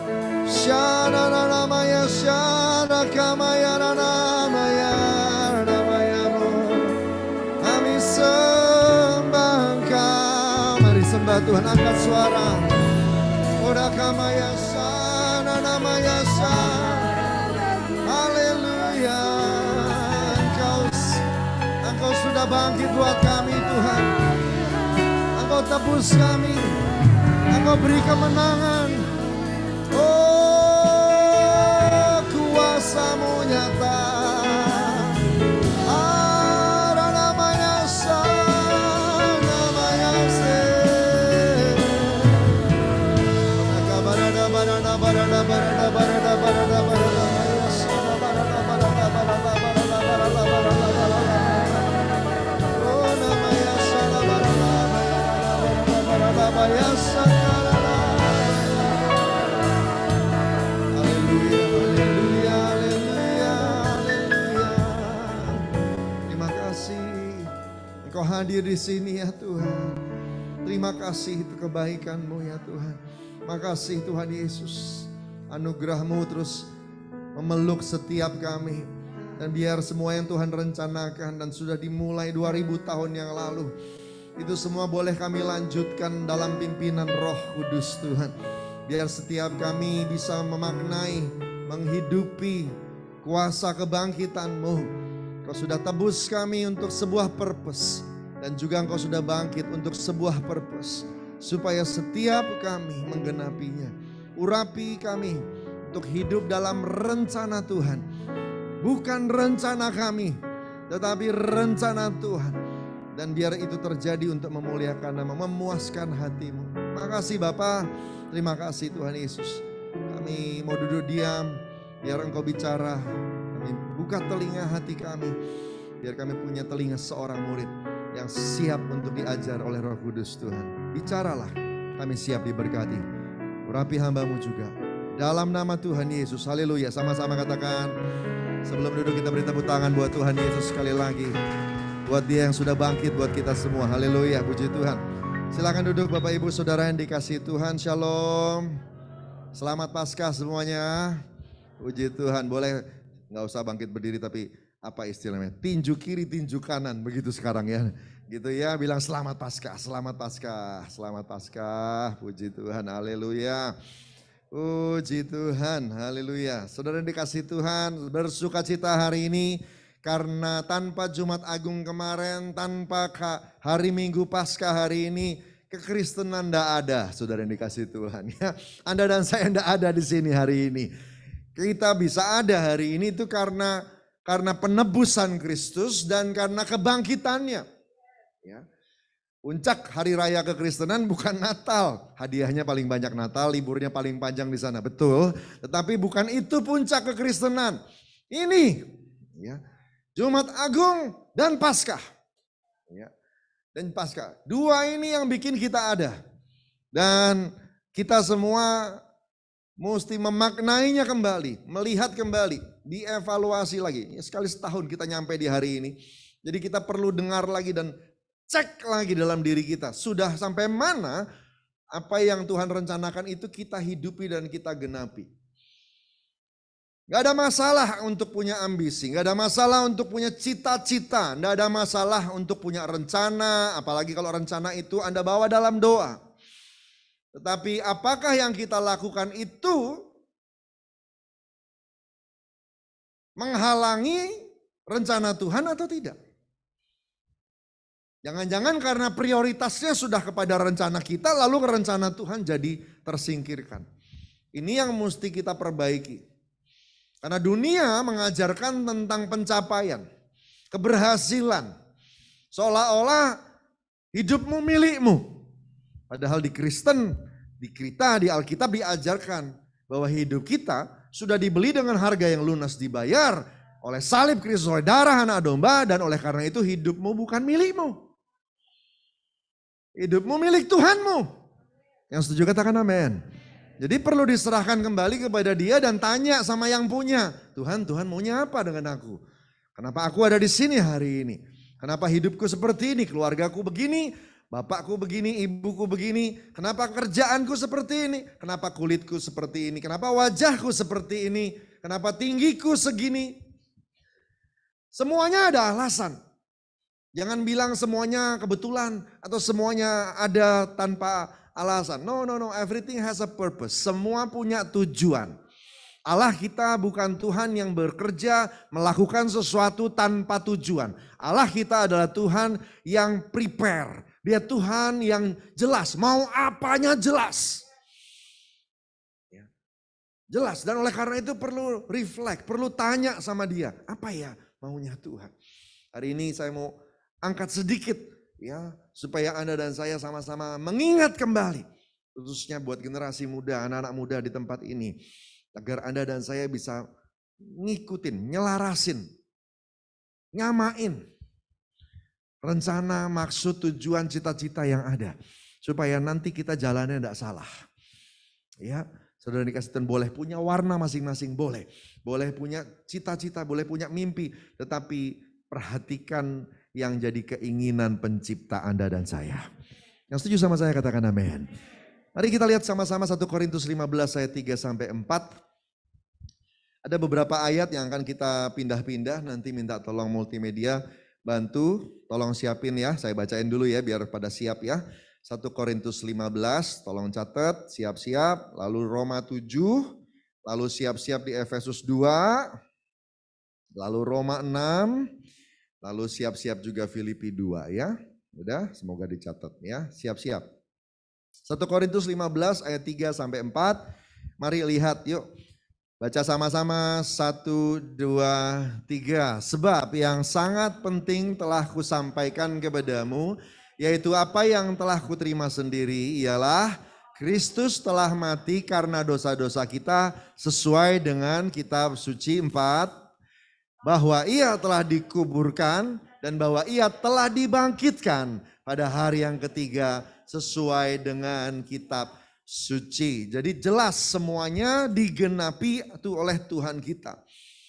Shana Namaya Shana Kamaya Namaya Namaya Kami sembah Engkau. Mari sembah Tuhan, angkat suara. Ora Kamaya Shana Namaya Shana. Haleluya. Engkau Engkau sudah bangkit buat kami Tuhan. Engkau tebus kami. Engkau beri kemenangan. Oh, kuasa-Mu nyata. Ada namanya Sang, namanya Sen. Barada barada barada barada barada barada barada barada barada barada oh namanya Sang barada barada barada Sang. Engkau hadir di sini ya Tuhan. Terima kasih itu kebaikan-Mu ya Tuhan. Makasih Tuhan Yesus. Anugerah-Mu terus memeluk setiap kami. Dan biar semua yang Tuhan rencanakan dan sudah dimulai dua ribu tahun yang lalu, itu semua boleh kami lanjutkan dalam pimpinan Roh Kudus Tuhan. Biar setiap kami bisa memaknai, menghidupi kuasa kebangkitan-Mu. Kau sudah tebus kami untuk sebuah purpose. Dan juga Engkau sudah bangkit untuk sebuah purpose. Supaya setiap kami menggenapinya. Urapi kami untuk hidup dalam rencana Tuhan. Bukan rencana kami, tetapi rencana Tuhan. Dan biar itu terjadi untuk memuliakan nama, memuaskan hati-Mu. Makasih Bapa, terima kasih Tuhan Yesus. Kami mau duduk diam, biar Engkau bicara. Kami buka telinga hati kami, biar kami punya telinga seorang murid yang siap untuk diajar oleh Roh Kudus Tuhan. Bicaralah, kami siap diberkati. Urapi hamba-Mu juga. Dalam nama Tuhan Yesus, haleluya. Sama-sama katakan, sebelum duduk kita beri tepuk tangan buat Tuhan Yesus sekali lagi. Buat Dia yang sudah bangkit buat kita semua, haleluya, puji Tuhan. Silakan duduk Bapak Ibu Saudara yang dikasihi Tuhan, shalom. Selamat Paskah semuanya. Puji Tuhan, boleh nggak usah bangkit berdiri tapi apa istilahnya, tinju kiri tinju kanan begitu sekarang ya, gitu ya, bilang selamat Paskah, selamat Paskah, selamat Paskah, puji Tuhan, haleluya, puji Tuhan, haleluya. Saudara yang dikasih Tuhan, bersukacita hari ini karena tanpa Jumat Agung kemarin, tanpa hari Minggu Paskah hari ini, kekristenan tidak ada, saudara yang dikasih Tuhan ya. Anda dan saya tidak ada di sini hari ini. Kita bisa ada hari ini itu karena karena penebusan Kristus dan karena kebangkitannya. Ya. Puncak hari raya kekristenan bukan Natal, hadiahnya paling banyak Natal, liburnya paling panjang di sana, betul. Tetapi bukan itu puncak kekristenan. Ini, ya, Jumat Agung dan Paskah. Ya. Dan Paskah, dua ini yang bikin kita ada. Dan kita semua mesti memaknainya kembali, melihat kembali, dievaluasi lagi. Ya, sekali setahun kita nyampe di hari ini. Jadi kita perlu dengar lagi dan cek lagi dalam diri kita. Sudah sampai mana apa yang Tuhan rencanakan itu kita hidupi dan kita genapi. Gak ada masalah untuk punya ambisi, gak ada masalah untuk punya cita-cita, gak ada masalah untuk punya rencana, apalagi kalau rencana itu Anda bawa dalam doa. Tetapi apakah yang kita lakukan itu menghalangi rencana Tuhan atau tidak? Jangan-jangan karena prioritasnya sudah kepada rencana kita, lalu rencana Tuhan jadi tersingkirkan. Ini yang mesti kita perbaiki. Karena dunia mengajarkan tentang pencapaian, keberhasilan. Seolah-olah hidupmu milikmu. Padahal di Kristen, di kita, di Alkitab diajarkan bahwa hidup kita sudah dibeli dengan harga yang lunas dibayar oleh salib Kristus, oleh darah anak domba, dan oleh karena itu hidupmu bukan milikmu. Hidupmu milik Tuhanmu. Yang setuju katakan amin. Jadi perlu diserahkan kembali kepada Dia dan tanya sama yang punya. Tuhan, Tuhan maunya apa dengan aku? Kenapa aku ada di sini hari ini? Kenapa hidupku seperti ini? Keluargaku begini? Bapakku begini, ibuku begini, kenapa kerjaanku seperti ini, kenapa kulitku seperti ini, kenapa wajahku seperti ini, kenapa tinggiku segini. Semuanya ada alasan. Jangan bilang semuanya kebetulan atau semuanya ada tanpa alasan. No, no, no, everything has a purpose. Semua punya tujuan. Allah kita bukan Tuhan yang bekerja melakukan sesuatu tanpa tujuan. Allah kita adalah Tuhan yang prepare. Dia Tuhan yang jelas, mau apanya jelas. Ya. Jelas, dan oleh karena itu perlu reflect, perlu tanya sama dia. Apa ya maunya Tuhan? Hari ini saya mau angkat sedikit ya, supaya Anda dan saya sama-sama mengingat kembali. Khususnya buat generasi muda, anak-anak muda di tempat ini. Agar Anda dan saya bisa ngikutin, nyelarasin, nyamain rencana, maksud, tujuan, cita-cita yang ada. Supaya nanti kita jalannya tidak salah. Ya, saudara dikasih Tuhan boleh punya warna masing-masing, boleh. Boleh punya cita-cita, boleh punya mimpi. Tetapi perhatikan yang jadi keinginan pencipta Anda dan saya. Yang setuju sama saya katakan amin. Mari kita lihat sama-sama satu Korintus lima belas ayat tiga sampai empat. Ada beberapa ayat yang akan kita pindah-pindah, nanti minta tolong multimedia bantu, tolong siapin ya, saya bacain dulu ya biar pada siap ya. satu Korintus lima belas, tolong catat, siap-siap, lalu Roma tujuh, lalu siap-siap di Efesus dua, lalu Roma enam, lalu siap-siap juga Filipi dua ya. Udah, semoga dicatat ya, siap-siap. satu Korintus lima belas ayat tiga sampai empat, mari lihat yuk. Baca sama-sama, satu, dua, tiga. Sebab yang sangat penting telah kusampaikan kepadamu, yaitu apa yang telah kuterima sendiri, ialah Kristus telah mati karena dosa-dosa kita sesuai dengan kitab suci empat, bahwa ia telah dikuburkan dan bahwa ia telah dibangkitkan pada hari yang ketiga sesuai dengan kitab suci. Jadi jelas semuanya digenapi itu oleh Tuhan kita.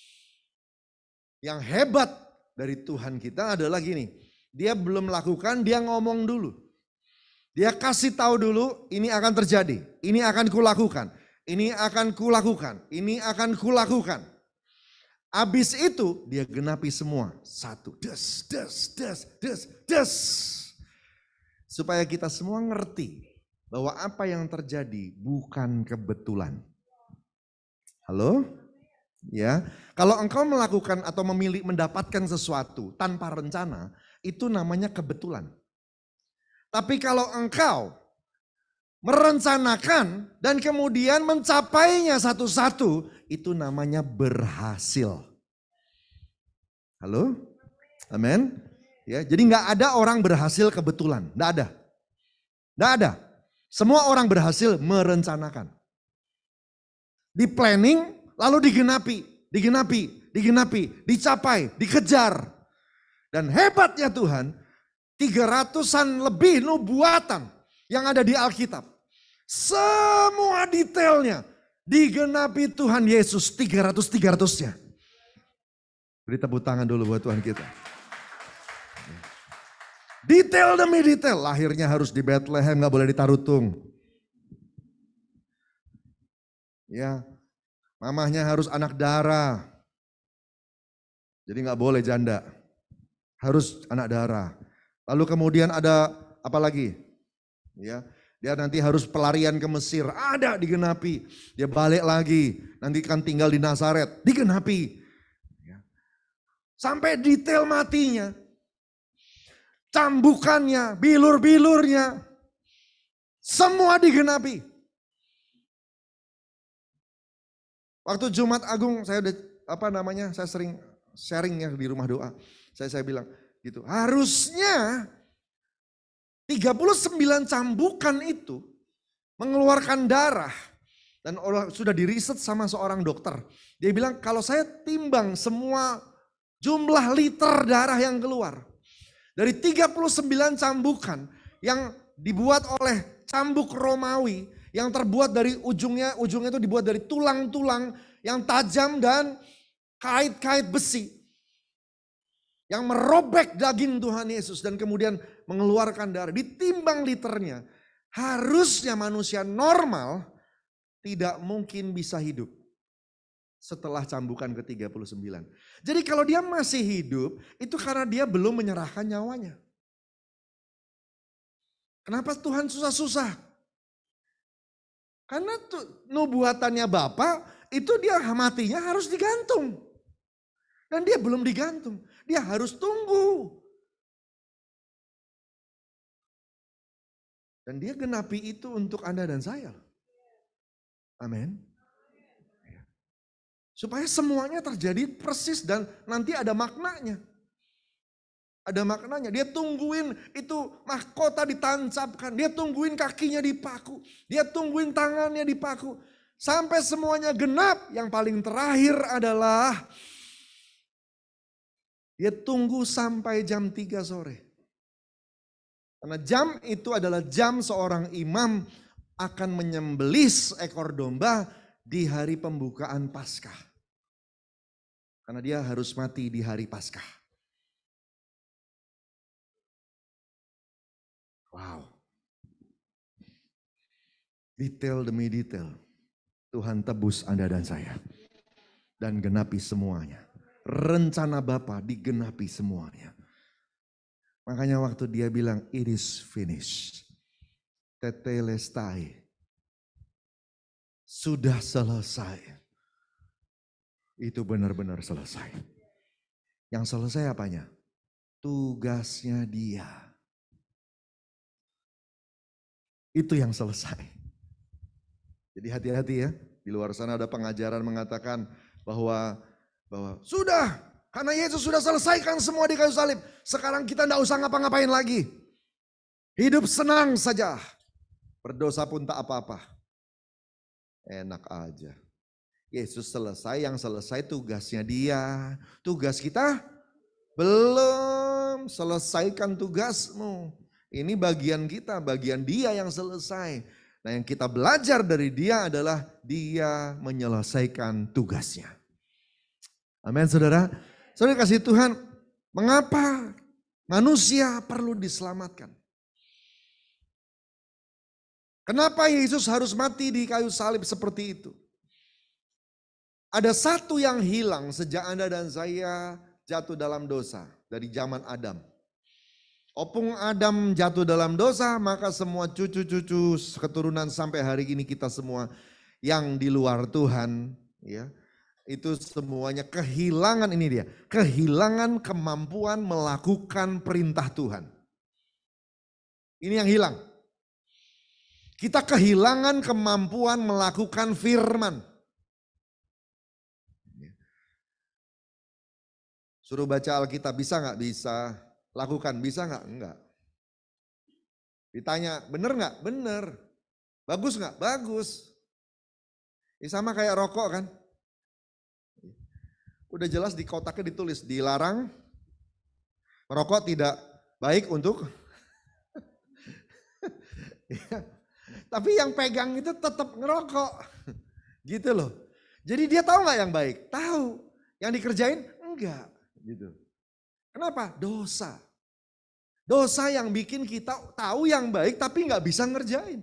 Yang hebat dari Tuhan kita adalah gini. Dia belum melakukan, dia ngomong dulu. Dia kasih tahu dulu, ini akan terjadi. Ini akan kulakukan. Ini akan kulakukan. Ini akan kulakukan. Habis itu dia genapi semua. Satu, des, des, des, des, des. Supaya kita semua ngerti bahwa apa yang terjadi bukan kebetulan. Halo? Ya, kalau engkau melakukan atau memilih mendapatkan sesuatu tanpa rencana, itu namanya kebetulan. Tapi kalau engkau merencanakan dan kemudian mencapainya satu-satu, itu namanya berhasil. Halo? Amin. Ya, jadi nggak ada orang berhasil kebetulan, nggak ada, nggak ada. Semua orang berhasil merencanakan. Di planning, lalu digenapi, digenapi, digenapi, dicapai, dikejar. Dan hebatnya Tuhan, tiga ratusan lebih nubuatan yang ada di Alkitab. Semua detailnya digenapi Tuhan Yesus tiga ratus tiga ratus-nya. Beri tepuk tangan dulu buat Tuhan kita. Detail demi detail, lahirnya harus di Bethlehem, gak boleh di Tarutung. Ya, mamahnya harus anak darah. Jadi gak boleh janda, harus anak darah. Lalu kemudian ada apa lagi? Ya, dia nanti harus pelarian ke Mesir, ada digenapi. Dia balik lagi, nanti kan tinggal di Nazaret, digenapi. Ya. Sampai detail matinya. Cambukannya, bilur-bilurnya, semua digenapi. Waktu Jumat Agung saya udah apa namanya, saya sering sharing ya di rumah doa. Saya saya bilang gitu, harusnya tiga puluh sembilan cambukan itu mengeluarkan darah dan sudah diriset sama seorang dokter. Dia bilang kalau saya timbang semua jumlah liter darah yang keluar dari tiga puluh sembilan cambukan yang dibuat oleh cambuk Romawi yang terbuat dari ujungnya, ujungnya itu dibuat dari tulang-tulang yang tajam dan kait-kait besi. Yang merobek daging Tuhan Yesus dan kemudian mengeluarkan darah, ditimbang liternya. Harusnya manusia normal tidak mungkin bisa hidup setelah cambukan ke tiga puluh sembilan. Jadi kalau dia masih hidup, itu karena dia belum menyerahkan nyawanya. Kenapa Tuhan susah-susah? Karena tuh, nubuatannya Bapa itu dia matinya harus digantung. Dan dia belum digantung, dia harus tunggu. Dan dia genapi itu untuk Anda dan saya. Amin. Supaya semuanya terjadi persis dan nanti ada maknanya. Ada maknanya. Dia tungguin itu mahkota ditancapkan. Dia tungguin kakinya dipaku. Dia tungguin tangannya dipaku. Sampai semuanya genap. Yang paling terakhir adalah dia tunggu sampai jam tiga sore. Karena jam itu adalah jam seorang imam akan menyembelih seekor domba di hari pembukaan Paskah. Karena dia harus mati di hari Paskah. Wow. Detail demi detail. Tuhan tebus Anda dan saya. Dan genapi semuanya. Rencana Bapa digenapi semuanya. Makanya waktu dia bilang, it is finished. Tetelestai. Sudah selesai. Itu benar-benar selesai. Yang selesai apanya? Tugasnya dia. Itu yang selesai. Jadi hati-hati ya. Di luar sana ada pengajaran mengatakan bahwa bahwa sudah. Karena Yesus sudah selesaikan semua di kayu salib. Sekarang kita tidak usah ngapa-ngapain lagi. Hidup senang saja. Berdosa pun tak apa-apa. Enak aja. Yesus selesai, yang selesai tugasnya dia. Tugas kita belum. Selesaikan tugasmu. Ini bagian kita, bagian dia yang selesai. Nah yang kita belajar dari dia adalah dia menyelesaikan tugasnya. Amin saudara. Saudara kasih Tuhan, mengapa manusia perlu diselamatkan? Kenapa Yesus harus mati di kayu salib seperti itu? Ada satu yang hilang sejak Anda dan saya jatuh dalam dosa dari zaman Adam. Opung Adam jatuh dalam dosa, maka semua cucu-cucu keturunan sampai hari ini kita semua yang di luar Tuhan, ya. Itu semuanya kehilangan, ini dia, kehilangan kemampuan melakukan perintah Tuhan. Ini yang hilang. Kita kehilangan kemampuan melakukan firman. Suruh baca Alkitab, bisa nggak? Bisa. Lakukan, bisa nggak? Enggak. Ditanya, bener nggak? Bener. Bagus nggak? Bagus. Ini sama kayak rokok kan? Udah jelas di kotaknya ditulis, dilarang merokok, tidak baik untuk. Ya. Tapi yang pegang itu tetap ngerokok. Gitu loh. Jadi dia tahu gak yang baik? Tahu. Yang dikerjain? Enggak. Gitu. Kenapa? Dosa. Dosa yang bikin kita tahu yang baik tapi gak bisa ngerjain.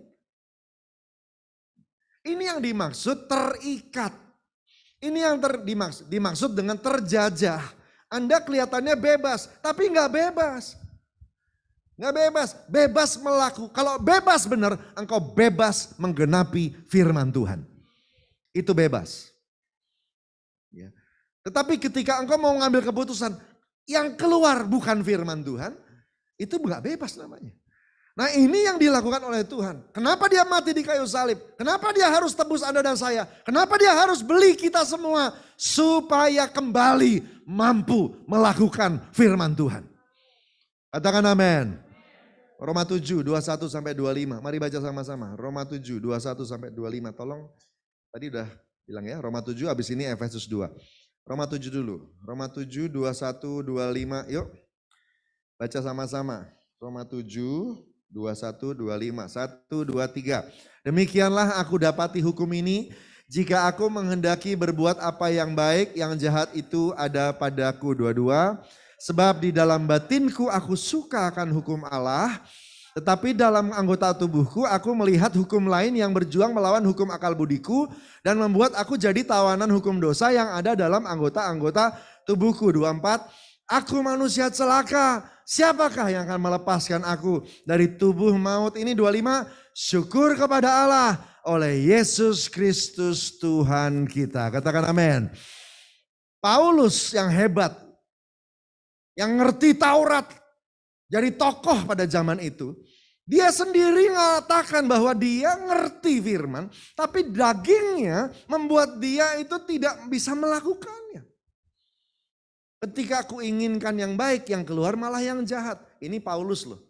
Ini yang dimaksud terikat. Ini yang ter, dimaksud, dimaksud dengan terjajah. Anda kelihatannya bebas, tapi nggak bebas. Nggak bebas, bebas melakukan. Kalau bebas benar, engkau bebas menggenapi firman Tuhan. Itu bebas. Ya. Tetapi ketika engkau mau ngambil keputusan, yang keluar bukan firman Tuhan, itu nggak bebas namanya. Nah ini yang dilakukan oleh Tuhan. Kenapa dia mati di kayu salib? Kenapa dia harus tebus Anda dan saya? Kenapa dia harus beli kita semua? Supaya kembali mampu melakukan firman Tuhan. Katakan amin. Roma tujuh, dua puluh satu sampai dua puluh lima. Mari baca sama-sama. Roma tujuh, dua puluh satu sampai dua puluh lima. Tolong, tadi udah bilang ya. Roma tujuh, habis ini Efesus dua. Roma tujuh dulu. Roma tujuh, dua puluh satu, dua puluh lima. Yuk, baca sama-sama. Roma tujuh, dua puluh satu, dua puluh lima. satu, dua, tiga. Demikianlah aku dapati hukum ini. Jika aku menghendaki berbuat apa yang baik, yang jahat itu ada padaku. Dua-dua. Sebab di dalam batinku aku suka akan hukum Allah, tetapi dalam anggota tubuhku aku melihat hukum lain yang berjuang melawan hukum akal budiku dan membuat aku jadi tawanan hukum dosa yang ada dalam anggota-anggota tubuhku. dua puluh empat, aku manusia celaka, siapakah yang akan melepaskan aku dari tubuh maut ini? dua puluh lima, syukur kepada Allah oleh Yesus Kristus Tuhan kita. Katakan amin. Paulus yang hebat, yang ngerti Taurat, jadi tokoh pada zaman itu. Dia sendiri mengatakan bahwa dia ngerti firman, tapi dagingnya membuat dia itu tidak bisa melakukannya. Ketika aku inginkan yang baik, yang keluar malah yang jahat. Ini Paulus loh.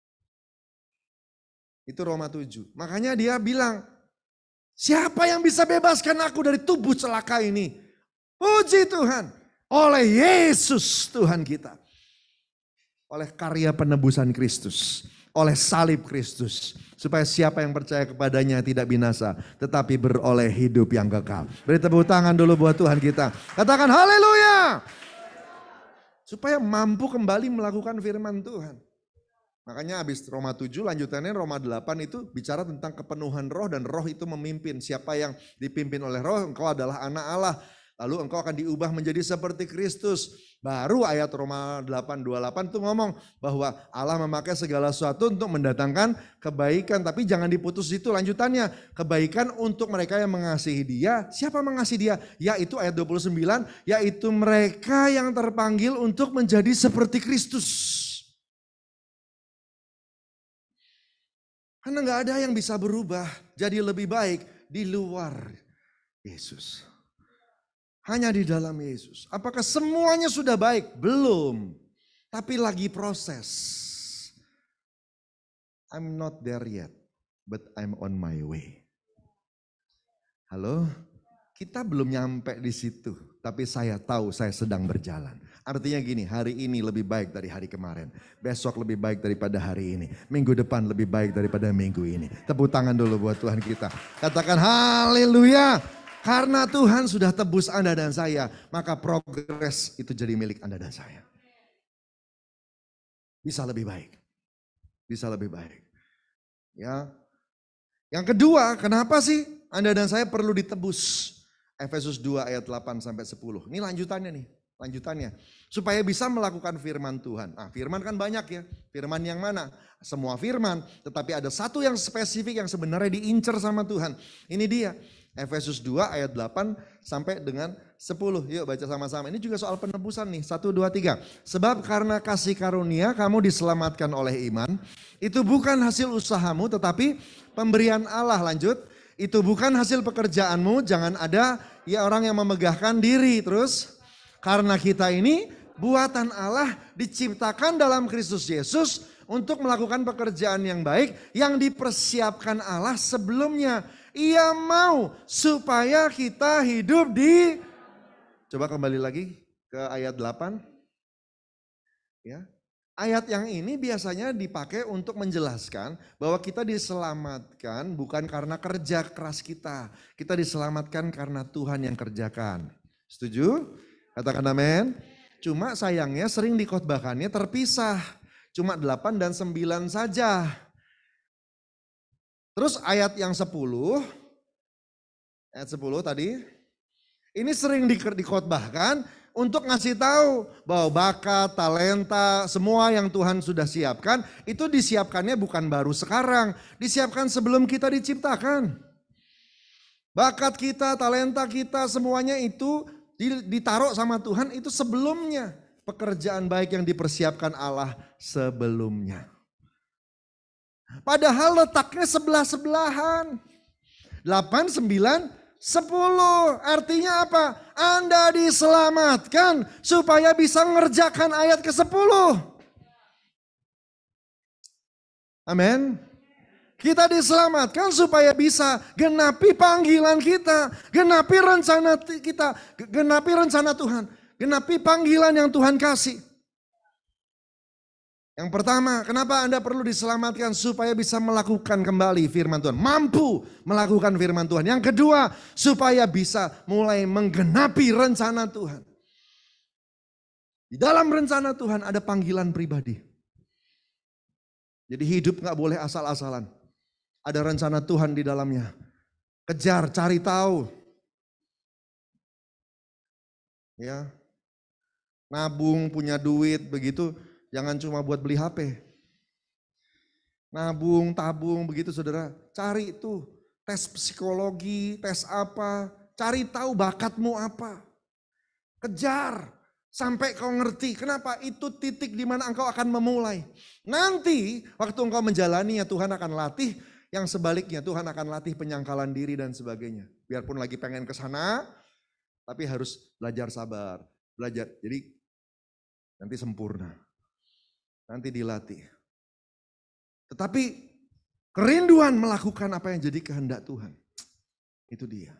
Itu Roma tujuh. Makanya dia bilang, siapa yang bisa bebaskan aku dari tubuh celaka ini? Puji Tuhan, oleh Yesus Tuhan kita. Oleh karya penebusan Kristus, oleh salib Kristus. Supaya siapa yang percaya kepadanya tidak binasa, tetapi beroleh hidup yang kekal. Beri tepuk tangan dulu buat Tuhan kita. Katakan haleluya. Supaya mampu kembali melakukan firman Tuhan. Makanya habis Roma tujuh lanjutannya Roma delapan itu bicara tentang kepenuhan roh dan roh itu memimpin. Siapa yang dipimpin oleh roh, engkau adalah anak Allah. Lalu engkau akan diubah menjadi seperti Kristus. Baru ayat Roma delapan dua puluh delapan itu ngomong bahwa Allah memakai segala sesuatu untuk mendatangkan kebaikan. Tapi jangan diputus itu lanjutannya. Kebaikan untuk mereka yang mengasihi dia. Siapa mengasihi dia? Yaitu ayat dua puluh sembilan. Yaitu mereka yang terpanggil untuk menjadi seperti Kristus. Karena gak ada yang bisa berubah jadi lebih baik di luar Yesus. Hanya di dalam Yesus. Apakah semuanya sudah baik? Belum. Tapi lagi proses. I'm not there yet, but I'm on my way. Halo? Kita belum nyampe di situ, tapi saya tahu saya sedang berjalan. Artinya gini, hari ini lebih baik dari hari kemarin. Besok lebih baik daripada hari ini. Minggu depan lebih baik daripada minggu ini. Tepuk tangan dulu buat Tuhan kita. Katakan haleluya. Karena Tuhan sudah tebus Anda dan saya, maka progres itu jadi milik Anda dan saya. Bisa lebih baik. Bisa lebih baik. Ya. Yang kedua, kenapa sih Anda dan saya perlu ditebus? Efesus dua ayat delapan sampai sepuluh. Ini lanjutannya nih, lanjutannya. Supaya bisa melakukan firman Tuhan. Nah, firman kan banyak ya. Firman yang mana? Semua firman, tetapi ada satu yang spesifik yang sebenarnya diincar sama Tuhan. Ini dia. Efesus dua ayat delapan sampai dengan sepuluh. Yuk baca sama-sama. Ini juga soal penebusan nih. satu, dua, tiga. Sebab karena kasih karunia kamu diselamatkan oleh iman. Itu bukan hasil usahamu tetapi pemberian Allah. Lanjut. Itu bukan hasil pekerjaanmu. Jangan ada ya orang yang memegahkan diri. Terus. Karena kita ini buatan Allah diciptakan dalam Kristus Yesus. Untuk melakukan pekerjaan yang baik. Yang dipersiapkan Allah sebelumnya. Ia mau supaya kita hidup di... Coba kembali lagi ke ayat delapan. Ya. Ayat yang ini biasanya dipakai untuk menjelaskan bahwa kita diselamatkan bukan karena kerja keras kita. Kita diselamatkan karena Tuhan yang kerjakan. Setuju? Katakan amin. Cuma sayangnya sering dikhotbahkannya terpisah. Cuma delapan dan sembilan saja. Terus ayat yang sepuluh, ayat sepuluh tadi, ini sering dikhotbahkan untuk ngasih tahu bahwa bakat, talenta, semua yang Tuhan sudah siapkan, itu disiapkannya bukan baru sekarang, disiapkan sebelum kita diciptakan. Bakat kita, talenta kita, semuanya itu ditaruh sama Tuhan itu sebelumnya. Pekerjaan baik yang dipersiapkan Allah sebelumnya. Padahal letaknya sebelah-sebelahan. delapan, sembilan, sepuluh. Artinya apa? Anda diselamatkan supaya bisa ngerjakan ayat ke sepuluh. Amin. Kita diselamatkan supaya bisa genapi panggilan kita. Genapi rencana kita. Genapi rencana Tuhan. Genapi panggilan yang Tuhan kasih. Yang pertama, kenapa Anda perlu diselamatkan? Supaya bisa melakukan kembali firman Tuhan. Mampu melakukan firman Tuhan. Yang kedua, supaya bisa mulai menggenapi rencana Tuhan. Di dalam rencana Tuhan ada panggilan pribadi. Jadi hidup gak boleh asal-asalan. Ada rencana Tuhan di dalamnya. Kejar, cari tahu. Ya, nabung, punya duit, begitu. Jangan cuma buat beli H P. Nabung, tabung, begitu saudara. Cari itu, tes psikologi, tes apa. Cari tahu bakatmu apa. Kejar. Sampai kau ngerti, kenapa? Itu titik di mana engkau akan memulai. Nanti waktu engkau menjalani ya Tuhan akan latih, yang sebaliknya Tuhan akan latih penyangkalan diri dan sebagainya. Biarpun lagi pengen ke sana, tapi harus belajar sabar, belajar. Jadi nanti sempurna, nanti dilatih. Tetapi kerinduan melakukan apa yang jadi kehendak Tuhan, itu dia.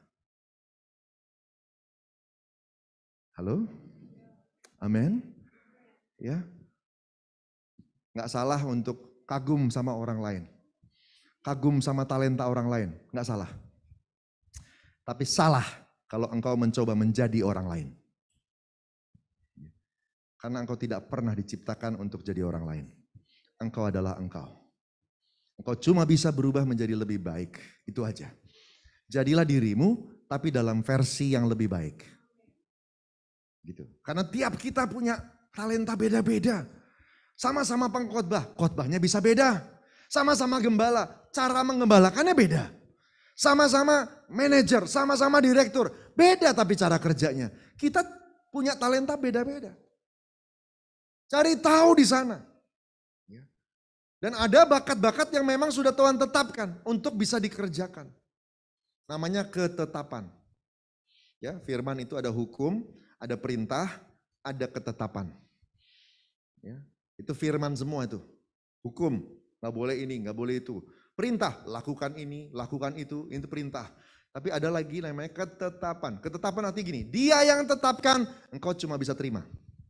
Halo? Amin. Ya. Nggak salah untuk kagum sama orang lain. Kagum sama talenta orang lain, nggak salah. Tapi salah kalau engkau mencoba menjadi orang lain. Karena engkau tidak pernah diciptakan untuk jadi orang lain. Engkau adalah engkau. Engkau cuma bisa berubah menjadi lebih baik, itu aja. Jadilah dirimu, tapi dalam versi yang lebih baik. Gitu. Karena tiap kita punya talenta beda-beda. Sama-sama pengkhotbah, khotbahnya bisa beda. Sama-sama gembala, cara menggembalakannya beda. Sama-sama manajer, sama-sama direktur, beda tapi cara kerjanya. Kita punya talenta beda-beda. Cari tahu di sana. Dan ada bakat-bakat yang memang sudah Tuhan tetapkan untuk bisa dikerjakan. Namanya ketetapan. Ya, firman itu ada hukum, ada perintah, ada ketetapan. Ya, itu firman semua itu. Hukum, gak boleh ini, gak boleh itu. Perintah, lakukan ini, lakukan itu, itu perintah. Tapi ada lagi namanya ketetapan. Ketetapan arti gini, dia yang tetapkan, engkau cuma bisa terima.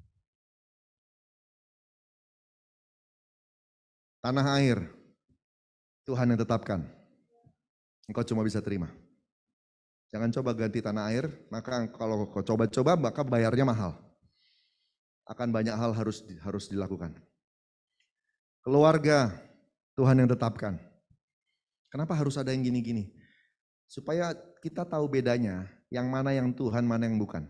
Tanah air, Tuhan yang tetapkan. Engkau cuma bisa terima. Jangan coba ganti tanah air, maka kalau kau coba-coba maka bayarnya mahal. Akan banyak hal harus harus dilakukan. Keluarga, Tuhan yang tetapkan. Kenapa harus ada yang gini-gini? Supaya kita tahu bedanya, yang mana yang Tuhan, mana yang bukan.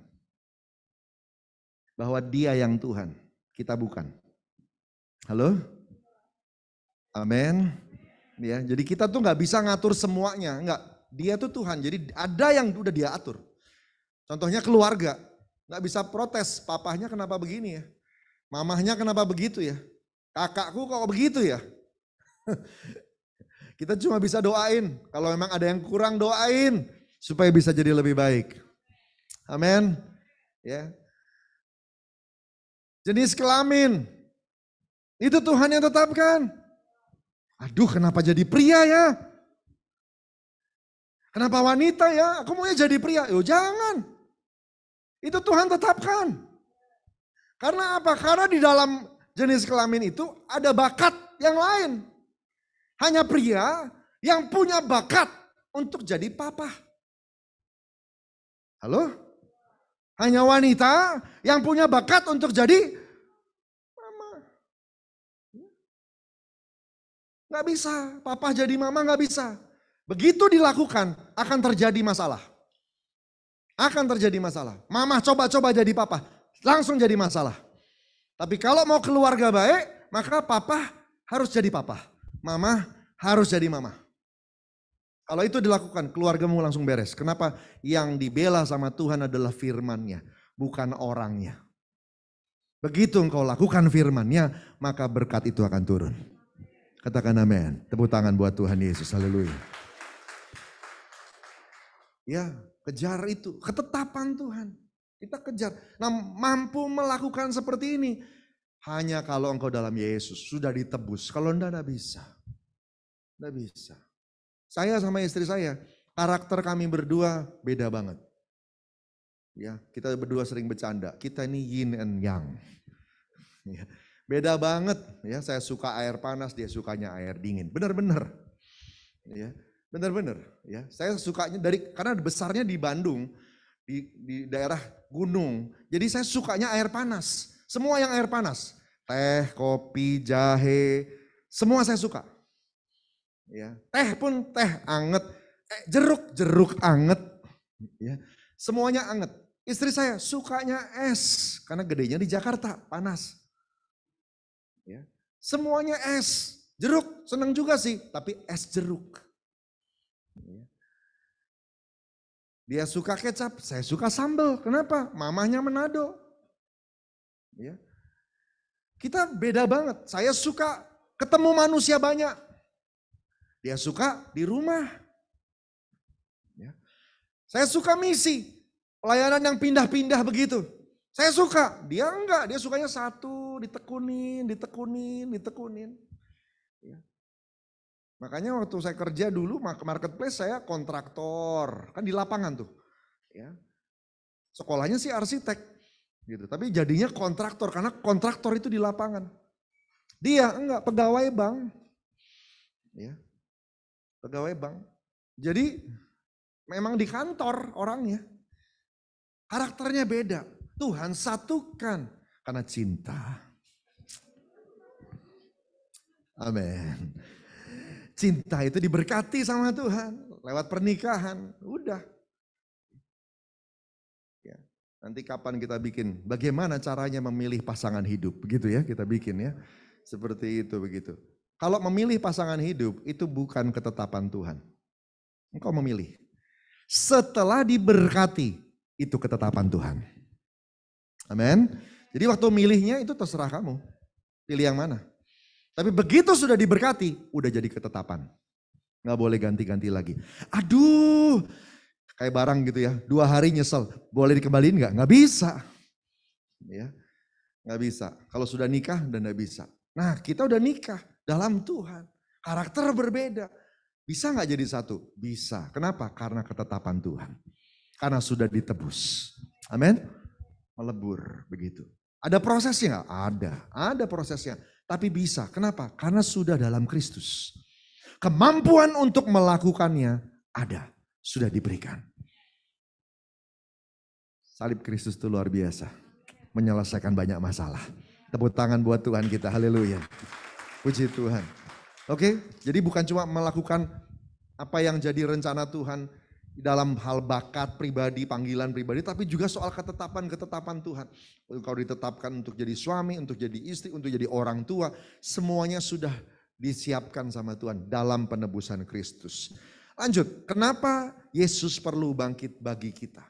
Bahwa Dia yang Tuhan, kita bukan. Halo? Amin. Ya, jadi kita tuh nggak bisa ngatur semuanya, nggak. Dia tuh Tuhan, jadi ada yang udah Dia atur. Contohnya keluarga, nggak bisa protes, papahnya kenapa begini ya, mamahnya kenapa begitu ya, kakakku kok begitu ya. Kita cuma bisa doain, kalau memang ada yang kurang doain supaya bisa jadi lebih baik. Amin. Ya. Jenis kelamin, itu Tuhan yang tetapkan. Aduh, kenapa jadi pria ya? Kenapa wanita ya? Aku maunya jadi pria. Yo jangan. Itu Tuhan tetapkan. Karena apa? Karena di dalam jenis kelamin itu ada bakat yang lain. Hanya pria yang punya bakat untuk jadi papa. Halo? Hanya wanita yang punya bakat untuk jadi mama. Gak bisa, papa jadi mama gak bisa. Begitu dilakukan akan terjadi masalah. Akan terjadi masalah. Mama coba-coba jadi papa, langsung jadi masalah. Tapi kalau mau keluarga baik, maka papa harus jadi papa. Mama harus jadi mama. Kalau itu dilakukan, keluargamu langsung beres. Kenapa? Yang dibela sama Tuhan adalah firman-Nya, bukan orangnya. Begitu engkau lakukan firman-Nya, maka berkat itu akan turun. Katakan amin. Tepuk tangan buat Tuhan Yesus. Haleluya. Ya, kejar itu. Ketetapan Tuhan. Kita kejar. Nah, mampu melakukan seperti ini. Hanya kalau engkau dalam Yesus. Sudah ditebus. Kalau enggak, enggak bisa. Enggak bisa. Saya sama istri saya, karakter kami berdua beda banget. Ya, kita berdua sering bercanda. Kita ini yin and yang. Ya, beda banget. Ya, saya suka air panas, dia sukanya air dingin. Benar-benar. Ya. Benar-benar, ya. Saya sukanya dari karena besarnya di Bandung, di, di daerah gunung. Jadi saya sukanya air panas. Semua yang air panas, teh, kopi, jahe, semua saya suka. Ya, teh pun teh anget, eh, jeruk, jeruk anget. Ya, semuanya anget. Istri saya sukanya es, karena gedenya di Jakarta, panas. Ya, semuanya es, jeruk seneng juga sih, tapi es jeruk. Ya. Dia suka kecap, saya suka sambal. Kenapa? Mamahnya Manado. Ya. Kita beda banget. Saya suka ketemu manusia banyak. Dia suka di rumah. Ya. Saya suka misi, pelayanan yang pindah-pindah begitu. Saya suka, dia enggak. Dia sukanya satu, ditekunin, ditekunin, ditekunin. Ya. Makanya waktu saya kerja dulu marketplace saya kontraktor, kan di lapangan tuh. Ya. Sekolahnya sih arsitek. Gitu. Tapi jadinya kontraktor karena kontraktor itu di lapangan. Dia enggak, pegawai bank. Ya. Pegawai bank. Jadi memang di kantor orangnya. Karakternya beda. Tuhan satukan karena cinta. Amin. Cinta itu diberkati sama Tuhan lewat pernikahan. Udah. Nanti kapan kita bikin, bagaimana caranya memilih pasangan hidup, begitu ya kita bikin ya. Seperti itu begitu. Kalau memilih pasangan hidup itu bukan ketetapan Tuhan. Engkau memilih. Setelah diberkati itu ketetapan Tuhan. Amin. Jadi waktu milihnya itu terserah kamu. Pilih yang mana. Tapi begitu sudah diberkati, udah jadi ketetapan. Gak boleh ganti-ganti lagi. Aduh. Kayak barang gitu ya, dua hari nyesel, boleh dikembaliin nggak? Nggak bisa, ya, nggak bisa. Kalau sudah nikah dan nggak bisa. Nah kita udah nikah dalam Tuhan, karakter berbeda, bisa nggak jadi satu? Bisa. Kenapa? Karena ketetapan Tuhan, karena sudah ditebus. Amin. Melebur begitu. Ada prosesnya nggak? Ada, ada prosesnya. Tapi bisa. Kenapa? Karena sudah dalam Kristus. Kemampuan untuk melakukannya ada, sudah diberikan. Salib Kristus itu luar biasa. Menyelesaikan banyak masalah. Tepuk tangan buat Tuhan kita. Haleluya. Puji Tuhan. Oke, jadi bukan cuma melakukan apa yang jadi rencana Tuhan dalam hal bakat pribadi, panggilan pribadi, tapi juga soal ketetapan-ketetapan Tuhan. Kalau ditetapkan untuk jadi suami, untuk jadi istri, untuk jadi orang tua, semuanya sudah disiapkan sama Tuhan dalam penebusan Kristus. Lanjut, kenapa Yesus perlu bangkit bagi kita?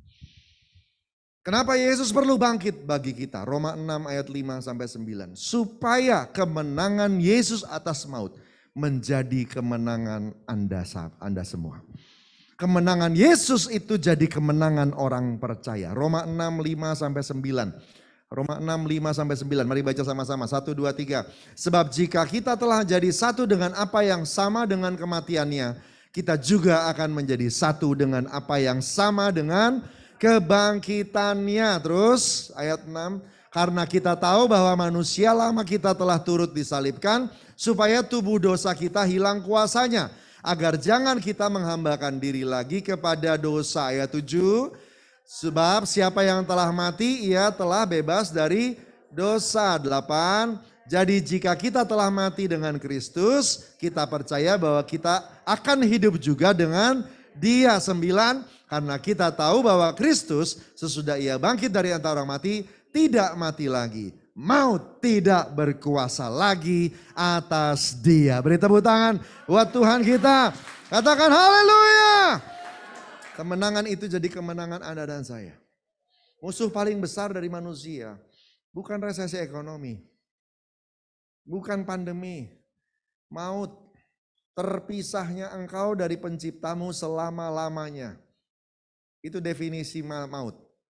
Kenapa Yesus perlu bangkit bagi kita? Roma enam ayat lima sampai sembilan. Supaya kemenangan Yesus atas maut menjadi kemenangan Anda, Anda semua. Kemenangan Yesus itu jadi kemenangan orang percaya. Roma enam lima sampai sembilan. Roma enam lima sampai sembilan. Mari baca sama-sama. satu, dua, tiga. Sebab jika kita telah jadi satu dengan apa yang sama dengan kematiannya, kita juga akan menjadi satu dengan apa yang sama dengan kebangkitannya. Terus ayat enam, karena kita tahu bahwa manusia lama kita telah turut disalibkan supaya tubuh dosa kita hilang kuasanya, agar jangan kita menghambakan diri lagi kepada dosa. Ayat tujuh, sebab siapa yang telah mati ia telah bebas dari dosa. Delapan, jadi jika kita telah mati dengan Kristus, kita percaya bahwa kita akan hidup juga dengan Dia. Sembilan, karena kita tahu bahwa Kristus sesudah ia bangkit dari antara orang mati, tidak mati lagi. Maut tidak berkuasa lagi atas dia. Beri tepuk tangan buat Tuhan kita. Katakan haleluya. Kemenangan itu jadi kemenangan Anda dan saya. Musuh paling besar dari manusia bukan resesi ekonomi, bukan pandemi, maut. Terpisahnya engkau dari penciptamu selama-lamanya. Itu definisi maut.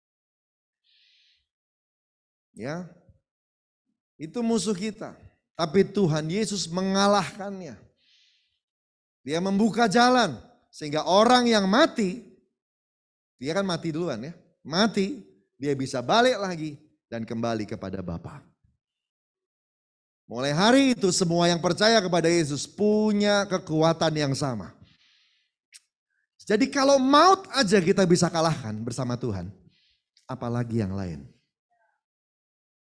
Ya. Itu musuh kita. Tapi Tuhan Yesus mengalahkannya. Dia membuka jalan. Sehingga orang yang mati, dia kan mati duluan ya. Mati, dia bisa balik lagi dan kembali kepada Bapa. Mulai hari itu semua yang percaya kepada Yesus punya kekuatan yang sama. Jadi kalau maut aja kita bisa kalahkan bersama Tuhan, apalagi yang lain.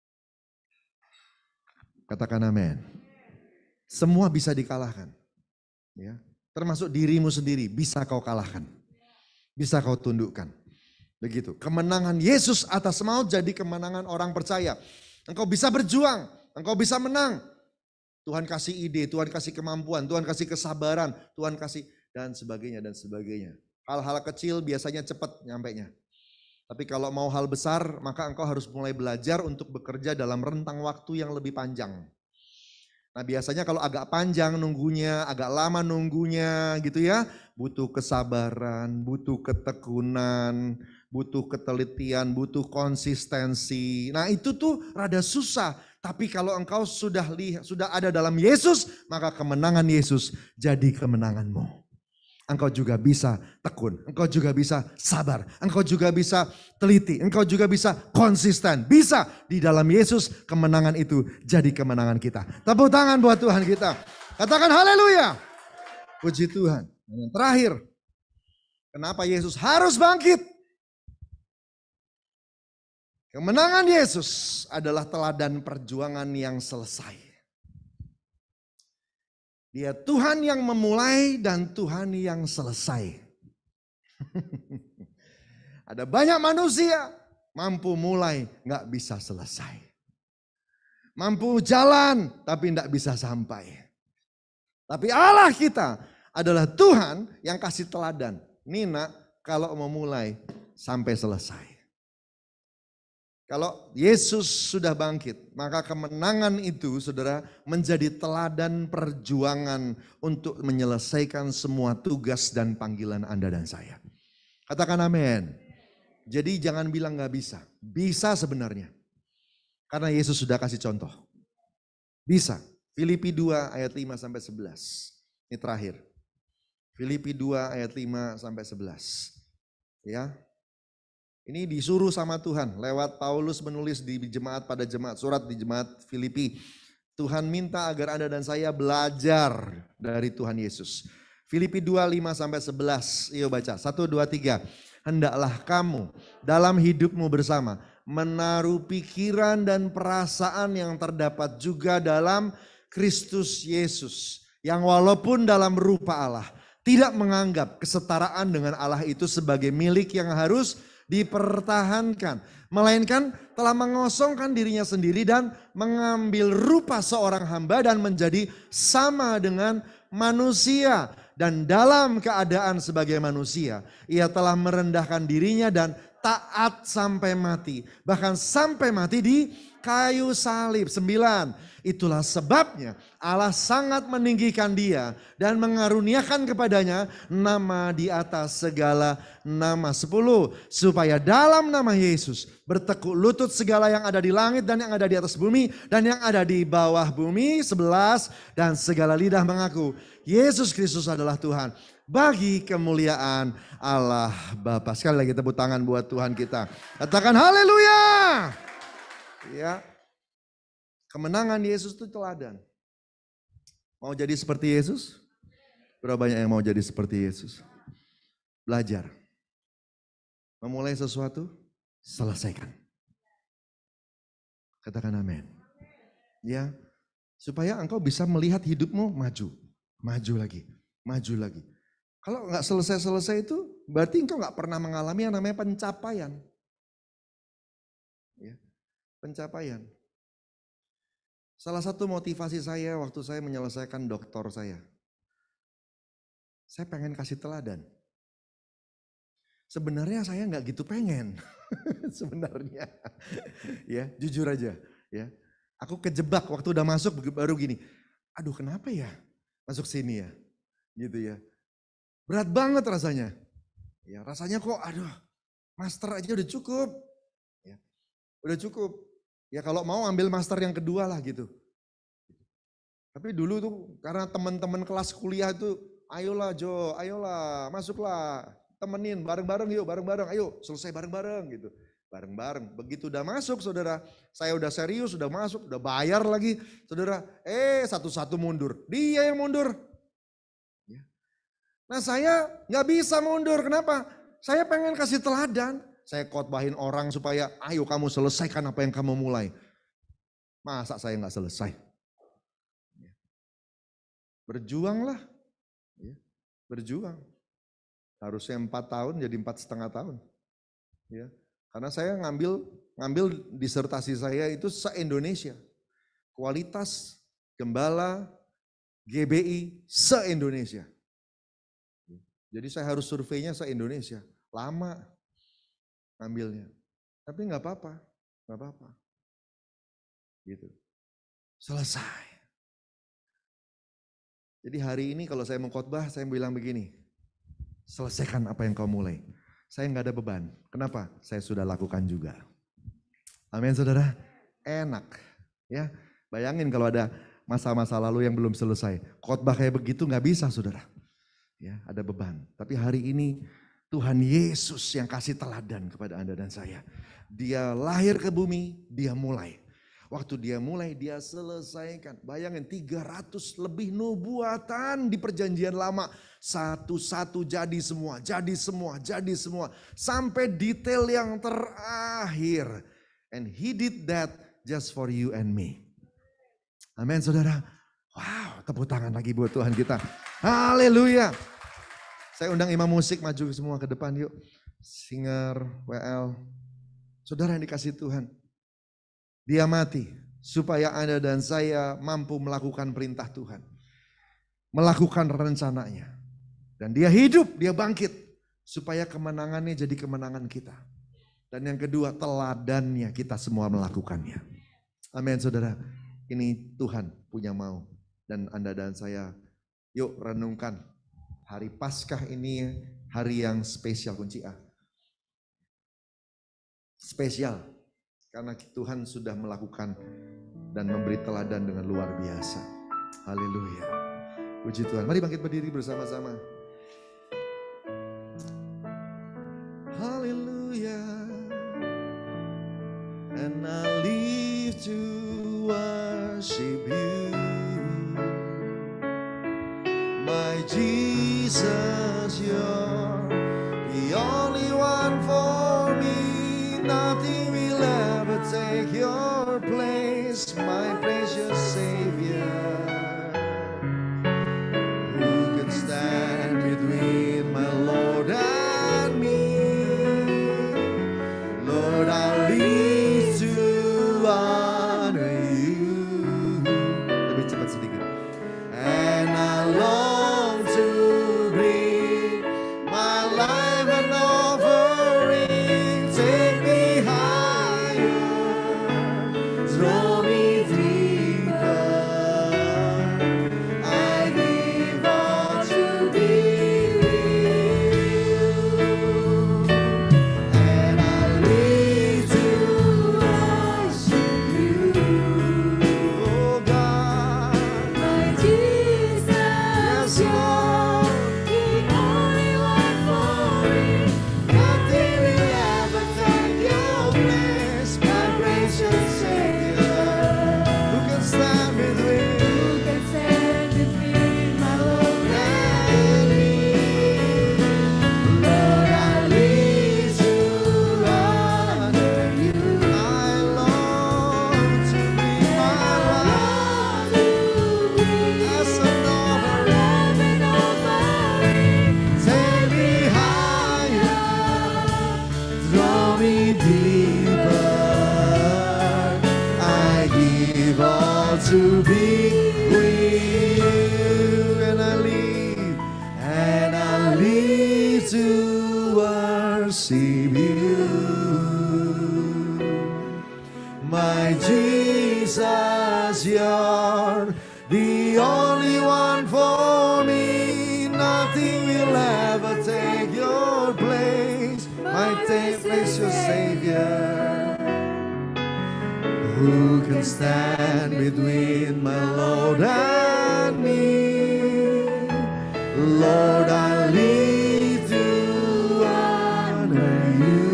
Katakan amin. Semua bisa dikalahkan. Ya, termasuk dirimu sendiri bisa kau kalahkan. Bisa kau tundukkan. Begitu. Kemenangan Yesus atas maut jadi kemenangan orang percaya. Engkau bisa berjuang, engkau bisa menang. Tuhan kasih ide, Tuhan kasih kemampuan, Tuhan kasih kesabaran, Tuhan kasih dan sebagainya dan sebagainya. Hal-hal kecil biasanya cepat nyampainya. Tapi kalau mau hal besar, maka engkau harus mulai belajar untuk bekerja dalam rentang waktu yang lebih panjang. Nah biasanya kalau agak panjang nunggunya, agak lama nunggunya gitu ya, butuh kesabaran, butuh ketekunan, butuh ketelitian, butuh konsistensi. Nah itu tuh rada susah. Tapi kalau engkau sudah lihat, sudah ada dalam Yesus, maka kemenangan Yesus jadi kemenanganmu. Engkau juga bisa tekun, engkau juga bisa sabar, engkau juga bisa teliti, engkau juga bisa konsisten. Bisa di dalam Yesus kemenangan itu jadi kemenangan kita. Tepuk tangan buat Tuhan kita. Katakan haleluya. Puji Tuhan. Dan yang terakhir, kenapa Yesus harus bangkit? Kemenangan Yesus adalah teladan perjuangan yang selesai. Dia Tuhan yang memulai dan Tuhan yang selesai. Ada banyak manusia mampu mulai gak bisa selesai. Mampu jalan tapi gak bisa sampai. Tapi Allah kita adalah Tuhan yang kasih teladan. Nina kalau mau mulai sampai selesai. Kalau Yesus sudah bangkit, maka kemenangan itu saudara menjadi teladan perjuangan untuk menyelesaikan semua tugas dan panggilan Anda dan saya. Katakan amin. Jadi jangan bilang gak bisa. Bisa sebenarnya. Karena Yesus sudah kasih contoh. Bisa. Filipi dua ayat lima sampai sebelas. Ini terakhir. Filipi dua ayat lima sampai sebelas. Ya. Ini disuruh sama Tuhan lewat Paulus menulis di jemaat pada jemaat surat di jemaat Filipi. Tuhan minta agar Anda dan saya belajar dari Tuhan Yesus. Filipi dua lima sampai sebelas. Yuk baca. satu dua tiga. Hendaklah kamu dalam hidupmu bersama menaruh pikiran dan perasaan yang terdapat juga dalam Kristus Yesus, yang walaupun dalam rupa Allah tidak menganggap kesetaraan dengan Allah itu sebagai milik yang harus dipertahankan, melainkan telah mengosongkan dirinya sendiri dan mengambil rupa seorang hamba dan menjadi sama dengan manusia. Dan dalam keadaan sebagai manusia, ia telah merendahkan dirinya dan taat sampai mati. Bahkan sampai mati di kayu salib. Sembilan. Itulah sebabnya Allah sangat meninggikan dia dan mengaruniakan kepadanya nama di atas segala nama. Sepuluh. Supaya dalam nama Yesus bertekuk lutut segala yang ada di langit dan yang ada di atas bumi dan yang ada di bawah bumi. Sebelas. Dan segala lidah mengaku Yesus Kristus adalah Tuhan, bagi kemuliaan Allah Bapa. Sekali lagi tepuk tangan buat Tuhan kita. Katakan haleluya. Ya. Kemenangan Yesus itu teladan. Mau jadi seperti Yesus? Berapa banyak yang mau jadi seperti Yesus? Belajar. Memulai sesuatu, selesaikan. Katakan amin. Ya, supaya engkau bisa melihat hidupmu maju. Maju lagi, maju lagi. Kalau nggak selesai-selesai itu, berarti engkau nggak pernah mengalami yang namanya pencapaian. Ya, pencapaian. Salah satu motivasi saya waktu saya menyelesaikan doktor saya. Saya pengen kasih teladan. Sebenarnya saya nggak gitu pengen. Sebenarnya. Ya, jujur aja. Ya, aku kejebak waktu udah masuk baru gini. Aduh kenapa ya masuk sini ya. Gitu ya. Berat banget rasanya. Ya, rasanya kok aduh master aja udah cukup. Ya, udah cukup. Ya kalau mau ambil master yang kedua lah gitu. Tapi dulu tuh karena teman-teman kelas kuliah itu, ayolah Jo, ayolah masuklah, temenin bareng-bareng yuk, bareng-bareng, ayo selesai bareng-bareng gitu. Bareng-bareng, begitu udah masuk saudara, saya udah serius, udah masuk, udah bayar lagi saudara, eh satu-satu mundur, dia yang mundur. Nah saya gak bisa mundur, kenapa? Saya pengen kasih teladan. Saya khotbahin orang supaya ayo kamu selesaikan apa yang kamu mulai. Masa saya gak selesai? berjuanglah. Ya, berjuang. Harusnya empat tahun jadi empat setengah tahun. Ya, karena saya ngambil ngambil disertasi saya itu se-Indonesia. Kualitas gembala G B I se-Indonesia. Jadi saya harus surveinya se-Indonesia. Lama ngambilnya. Tapi nggak apa-apa, nggak apa-apa. Gitu. Selesai. Jadi hari ini kalau saya mengkhotbah, saya bilang begini, selesaikan apa yang kau mulai. Saya nggak ada beban. Kenapa? Saya sudah lakukan juga. Amin saudara. Enak. Ya, bayangin kalau ada masa-masa lalu yang belum selesai. Khotbah kayak begitu nggak bisa saudara. Ya, ada beban. Tapi hari ini Tuhan Yesus yang kasih teladan kepada Anda dan saya. Dia lahir ke bumi, dia mulai. Waktu dia mulai, dia selesaikan. Bayangin tiga ratus lebih nubuatan di perjanjian lama. Satu-satu jadi semua, jadi semua, jadi semua. Sampai detail yang terakhir. And he did that just for you and me. Amin saudara. Wow, tepuk tangan lagi buat Tuhan kita. Haleluya. Saya undang imam musik maju semua ke depan yuk. Singer, W L. Saudara yang dikasih Tuhan. Dia mati supaya Anda dan saya mampu melakukan perintah Tuhan. Melakukan rencananya. Dan dia hidup, dia bangkit. Supaya kemenangannya jadi kemenangan kita. Dan yang kedua teladannya kita semua melakukannya. Amin saudara. Ini Tuhan punya mau. Dan Anda dan saya yuk renungkan. Hari Paskah ini hari yang spesial, kunci A. Spesial. Karena Tuhan sudah melakukan dan memberi teladan dengan luar biasa. Haleluya. Puji Tuhan. Mari bangkit berdiri bersama-sama. Haleluya. And I live to worship you. My Jesus, you're the only one for me. Nothing will ever take your place, my precious Savior. Who can stand between my Lord and me? Lord, I live to honor you. Lebih cepat sedikit. And I long to bring my life an offering. Take me higher, draw me deeper. I give all to be with you. And I live to worship you. Oh God, my Jesus, you're the only one for me. Nothing will ever take your place, my precious Savior. Who can stand between? Who can stand between my Lord and me? Lord, I live to honor you. I long to be my life as an offering. Take me higher, draw me deeper. I give all to be with you. And I live, and I live to worship you. My Jesus, you're the only one for me. Nothing will ever take your place, my precious Savior. Who can stand between my Lord and me? Lord, I live to honor you.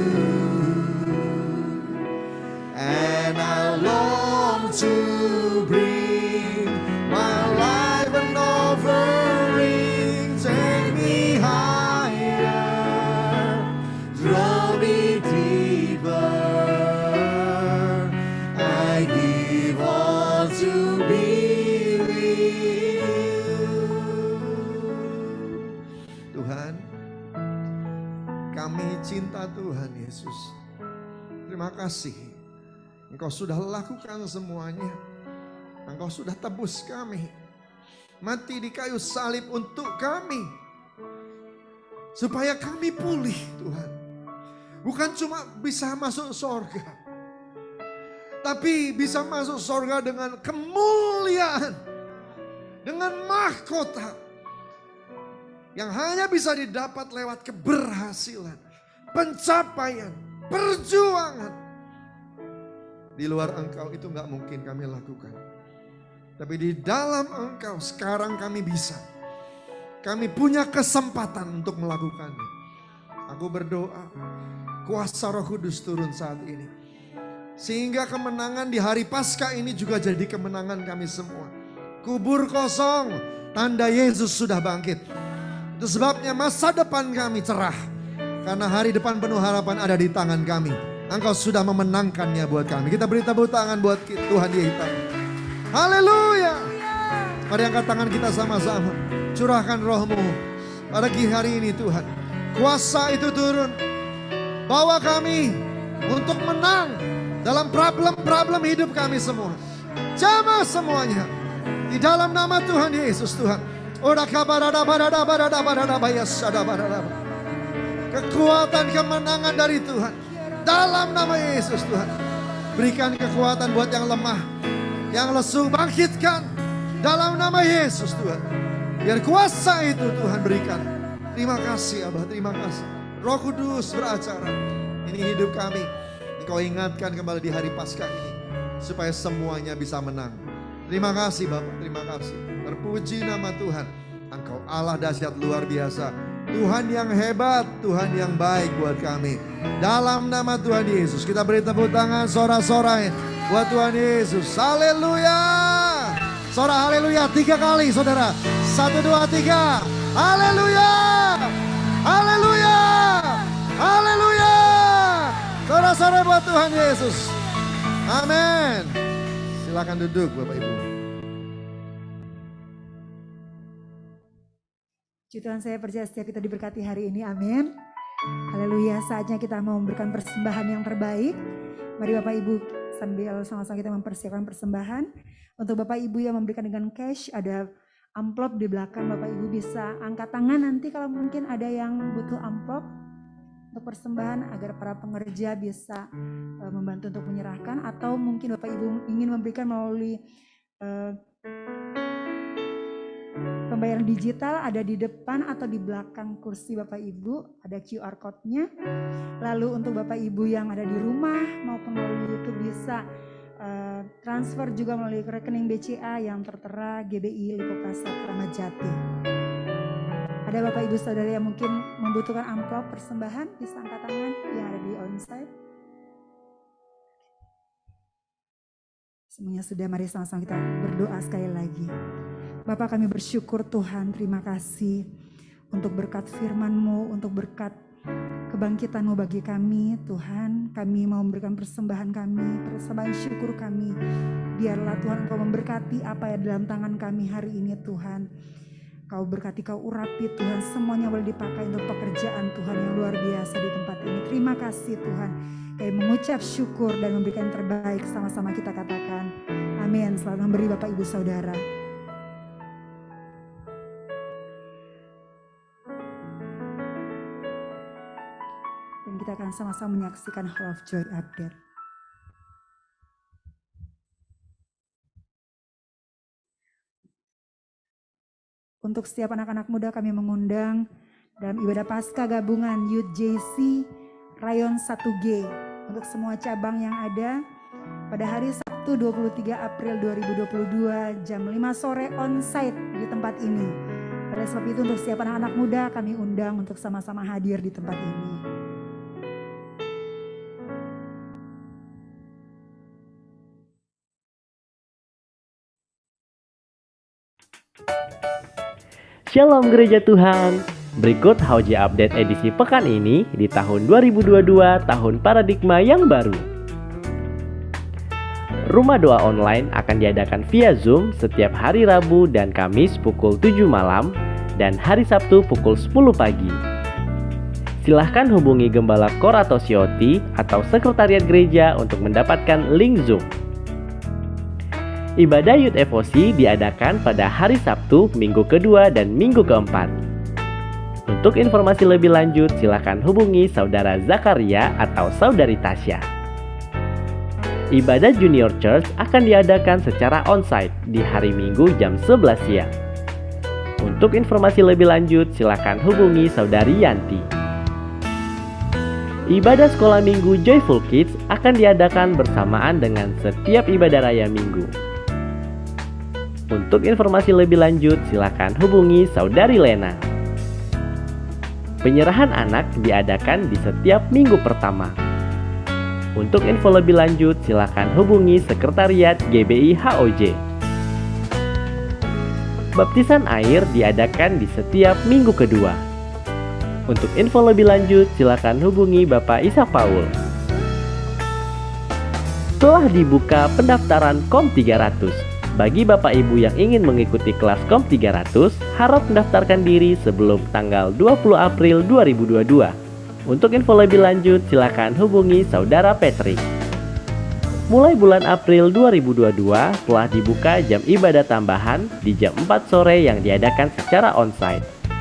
And I long to bring my life an offering. Take me higher, draw me deeper. I give all to be with you. Tuhan Yesus. Terima kasih. Engkau sudah lakukan semuanya. Engkau sudah tebus kami. Mati di kayu salib untuk kami. Supaya kami pulih Tuhan. Bukan cuma bisa masuk surga. Tapi bisa masuk surga dengan kemuliaan. Dengan mahkota. Yang hanya bisa didapat lewat keberhasilan. Pencapaian. Perjuangan. Di luar Engkau itu gak mungkin kami lakukan. Tapi di dalam Engkau sekarang kami bisa. Kami punya kesempatan untuk melakukannya. Aku berdoa. Kuasa Roh Kudus turun saat ini. Sehingga kemenangan di hari Paskah ini juga jadi kemenangan kami semua. Kubur kosong. Tanda Yesus sudah bangkit. Itu sebabnya masa depan kami cerah. Karena hari depan penuh harapan ada di tangan kami. Engkau sudah memenangkannya buat kami. Kita beri tepuk tangan buat Tuhan Yesus. Haleluya. Mari angkat tangan kita sama-sama. Curahkan roh-Mu pada hari ini Tuhan. Kuasa itu turun. Bawa kami untuk menang dalam problem-problem hidup kami semua. Jamah semuanya. Di dalam nama Tuhan Yesus Tuhan. Kekuatan kemenangan dari Tuhan. Dalam nama Yesus Tuhan. Berikan kekuatan buat yang lemah. Yang lesu bangkitkan. Dalam nama Yesus Tuhan. Biar kuasa itu Tuhan berikan. Terima kasih Abah, terima kasih. Roh Kudus beracara. Ini hidup kami. Engkau ingatkan kembali di hari Paskah ini. Supaya semuanya bisa menang. Terima kasih Bapak, terima kasih. Terpuji nama Tuhan. Engkau Allah dahsyat luar biasa. Tuhan yang hebat, Tuhan yang baik buat kami. Dalam nama Tuhan Yesus. Kita beri tepuk tangan sorak-sorai buat Tuhan Yesus. Haleluya. Sorak haleluya tiga kali saudara. Satu, dua, tiga. Haleluya. Haleluya. Haleluya. Sorak-sorai buat Tuhan Yesus. Amin. Silakan duduk Bapak Ibu. Tuhan, saya percaya setiap kita diberkati hari ini, amin. Haleluya, saatnya kita mau memberikan persembahan yang terbaik. Mari Bapak Ibu sambil sama-sama kita mempersiapkan persembahan. Untuk Bapak Ibu yang memberikan dengan cash, ada amplop di belakang. Bapak Ibu bisa angkat tangan nanti kalau mungkin ada yang butuh amplop untuk persembahan agar para pengerja bisa uh, membantu untuk menyerahkan. Atau mungkin Bapak Ibu ingin memberikan melalui uh, pembayaran digital, ada di depan atau di belakang kursi Bapak Ibu, ada Q R code-nya. Lalu untuk Bapak Ibu yang ada di rumah maupun melalui YouTube bisa uh, transfer juga melalui rekening B C A yang tertera G B I Lipo Kasar Kramat Jati. Ada Bapak Ibu Saudara yang mungkin membutuhkan amplop persembahan, bisa angkat tangan yang ada di onsite. Semuanya sudah, mari sama-sama kita berdoa sekali lagi. Bapak, kami bersyukur Tuhan, terima kasih untuk berkat firman-Mu, untuk berkat kebangkitan-Mu bagi kami. Tuhan, kami mau memberikan persembahan kami, persembahan syukur kami. Biarlah Tuhan Engkau memberkati apa yang dalam tangan kami hari ini Tuhan. Kau berkati, Kau urapi Tuhan, semuanya boleh dipakai untuk pekerjaan Tuhan yang luar biasa di tempat ini. Terima kasih Tuhan, kami mengucap syukur dan memberikan yang terbaik, sama-sama kita katakan amin. Selamat memberi Bapak Ibu Saudara. Kita akan sama-sama menyaksikan Hall of Joy Update. Untuk setiap anak-anak muda kami mengundang dalam ibadah Paskah gabungan Youth J C Rayon satu G. Untuk semua cabang yang ada pada hari Sabtu dua puluh tiga April dua ribu dua puluh dua jam lima sore on-site di tempat ini. Oleh sebab itu untuk setiap anak-anak muda kami undang untuk sama-sama hadir di tempat ini. Shalom Gereja Tuhan. Berikut H O J Update edisi pekan ini di tahun dua ribu dua puluh dua, tahun paradigma yang baru. Rumah doa online akan diadakan via Zoom setiap hari Rabu dan Kamis pukul tujuh malam dan hari Sabtu pukul sepuluh pagi. silahkan hubungi Gembala Korato Sioti atau Sekretariat Gereja untuk mendapatkan link Zoom. Ibadah Youth F O C diadakan pada hari Sabtu, minggu kedua, dan minggu keempat. Untuk informasi lebih lanjut, silakan hubungi Saudara Zakaria atau Saudari Tasya. Ibadah Junior Church akan diadakan secara onsite di hari Minggu jam sebelas siang. Untuk informasi lebih lanjut, silakan hubungi Saudari Yanti. Ibadah sekolah minggu Joyful Kids akan diadakan bersamaan dengan setiap ibadah raya minggu. Untuk informasi lebih lanjut, silakan hubungi Saudari Lena. Penyerahan anak diadakan di setiap minggu pertama. Untuk info lebih lanjut, silakan hubungi Sekretariat G B I H O J. Baptisan air diadakan di setiap minggu kedua. Untuk info lebih lanjut, silakan hubungi Bapak Ishak Paul. Telah dibuka pendaftaran Kom tiga ratus. Bagi Bapak Ibu yang ingin mengikuti kelas Kom tiga ratus, harap mendaftarkan diri sebelum tanggal dua puluh April dua ribu dua puluh dua. Untuk info lebih lanjut, silakan hubungi Saudara Patrick. Mulai bulan April dua ribu dua puluh dua telah dibuka jam ibadah tambahan di jam empat sore yang diadakan secara onsite.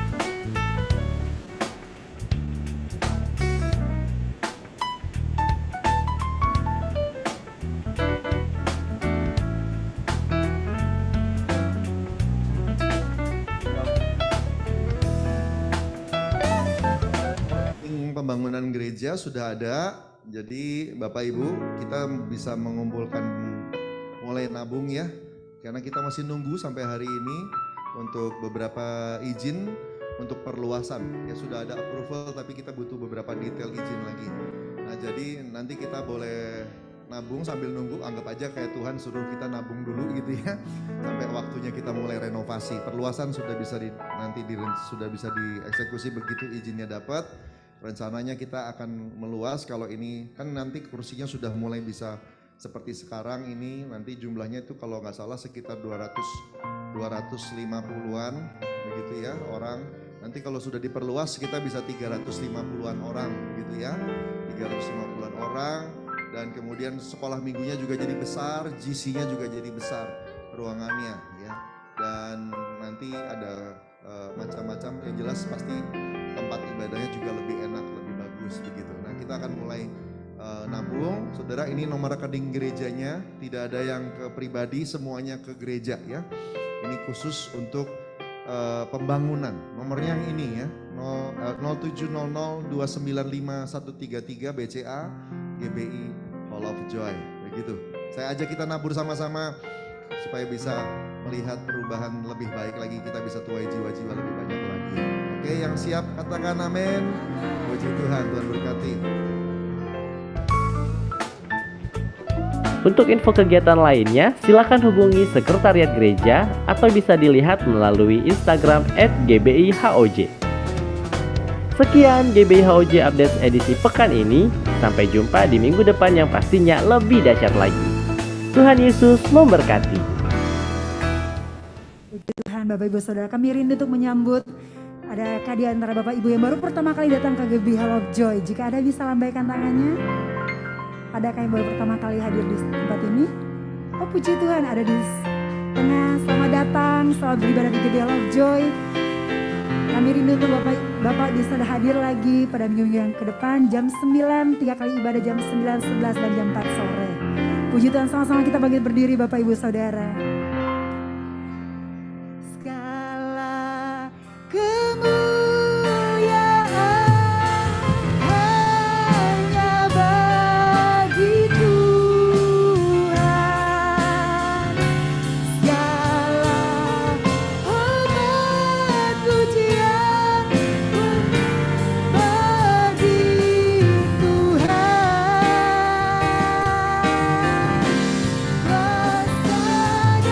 Pembangunan gereja sudah ada, jadi Bapak Ibu kita bisa mengumpulkan mulai nabung ya, karena kita masih nunggu sampai hari ini untuk beberapa izin untuk perluasan. Ya sudah ada approval tapi kita butuh beberapa detail izin lagi. Nah jadi nanti kita boleh nabung sambil nunggu, anggap aja kayak Tuhan suruh kita nabung dulu gitu ya, sampai waktunya kita mulai renovasi. Perluasan sudah bisa di, nanti di, sudah bisa dieksekusi begitu izinnya dapat. Rencananya kita akan meluas kalau ini kan nanti kursinya sudah mulai bisa seperti sekarang ini, nanti jumlahnya itu kalau nggak salah sekitar dua ratus, dua ratus lima puluhan begitu ya orang. Nanti kalau sudah diperluas kita bisa tiga ratus lima puluhan orang gitu ya, tiga ratus lima puluhan orang. Dan kemudian sekolah minggunya juga jadi besar, G C-nya juga jadi besar ruangannya ya. Dan nanti ada uh, macam-macam, yang jelas pasti tempat ibadahnya juga lebih enak, lebih bagus begitu. Nah kita akan mulai uh, nabung, saudara. Ini nomor rekening gerejanya, tidak ada yang ke pribadi, semuanya ke gereja ya. Ini khusus untuk uh, pembangunan. Nomornya yang ini ya, nol tujuh nol nol dua sembilan lima satu tiga tiga B C A G B I Hall of Joy begitu. Saya ajak kita nabur sama-sama supaya bisa melihat perubahan lebih baik lagi, kita bisa tuai jiwa-jiwa lebih banyak lagi. Oke, yang siap katakan amin. Puji Tuhan, Tuhan berkati. Untuk info kegiatan lainnya, silakan hubungi Sekretariat Gereja atau bisa dilihat melalui Instagram et G B I H O J. Sekian G B I H O J Update edisi pekan ini. Sampai jumpa di minggu depan yang pastinya lebih dahsyat lagi. Tuhan Yesus memberkati. Puji Tuhan, Bapak Ibu Saudara, kami rindu untuk menyambut adakah di antara Bapak Ibu yang baru pertama kali datang ke G B I Hall of Joy. Jika ada bisa lambaikan tangannya. Adakah yang baru pertama kali hadir di tempat ini? Oh puji Tuhan, ada di tengah. Selamat datang, selamat beribadah di G B I Hall of Joy. Kami rindu untuk Bapak, Bapak bisa hadir lagi pada minggu yang ke depan jam sembilan, tiga kali ibadah jam sembilan, sebelas, dan jam empat sore. Puji Tuhan, sama-sama kita bangkit berdiri Bapak Ibu Saudara. Segala kemuliaan hanya bagi Tuhan. Segala hormat pujian bagi Tuhan. Kuasa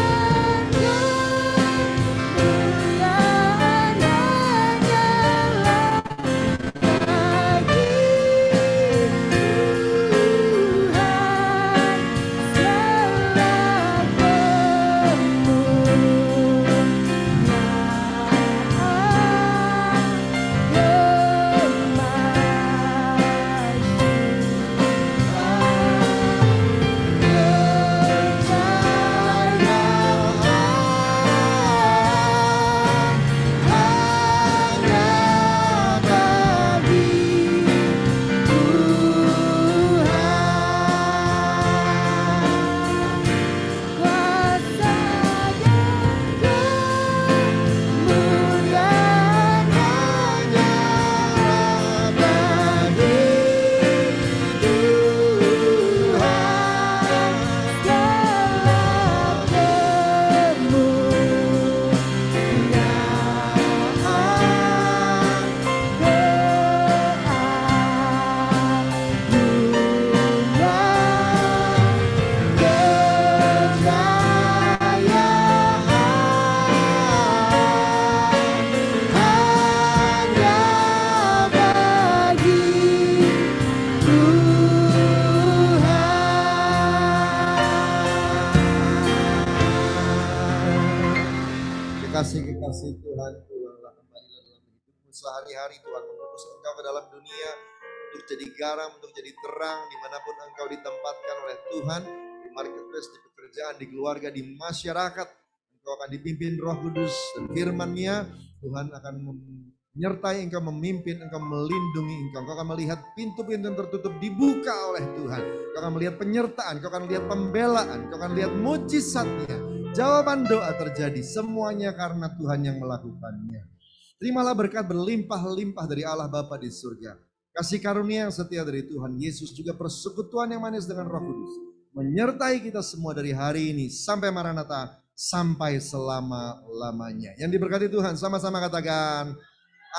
kasih Tuhan, pulanglah kembali dalam hidupmu sehari-hari. Tuhan mengutus Engkau ke dalam dunia untuk jadi garam, untuk jadi terang dimanapun Engkau ditempatkan oleh Tuhan, di marketplace, di pekerjaan, di keluarga, di masyarakat. Engkau akan dipimpin Roh Kudus dan firman-Nya. Tuhan akan menyertai engkau, memimpin engkau, melindungi engkau. Engkau akan melihat pintu-pintu yang tertutup dibuka oleh Tuhan. Engkau akan melihat penyertaan, engkau akan melihat pembelaan, engkau akan lihat mujizatnya. Jawaban doa terjadi, semuanya karena Tuhan yang melakukannya. Terimalah berkat berlimpah-limpah dari Allah Bapa di surga. Kasih karunia yang setia dari Tuhan Yesus, juga persekutuan yang manis dengan Roh Kudus menyertai kita semua dari hari ini sampai Maranatha, sampai selama-lamanya. Yang diberkati Tuhan, sama-sama katakan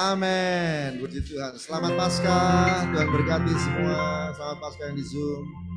amin. Puji Tuhan. Selamat Paskah, Tuhan berkati semua. Selamat Paskah yang di Zoom.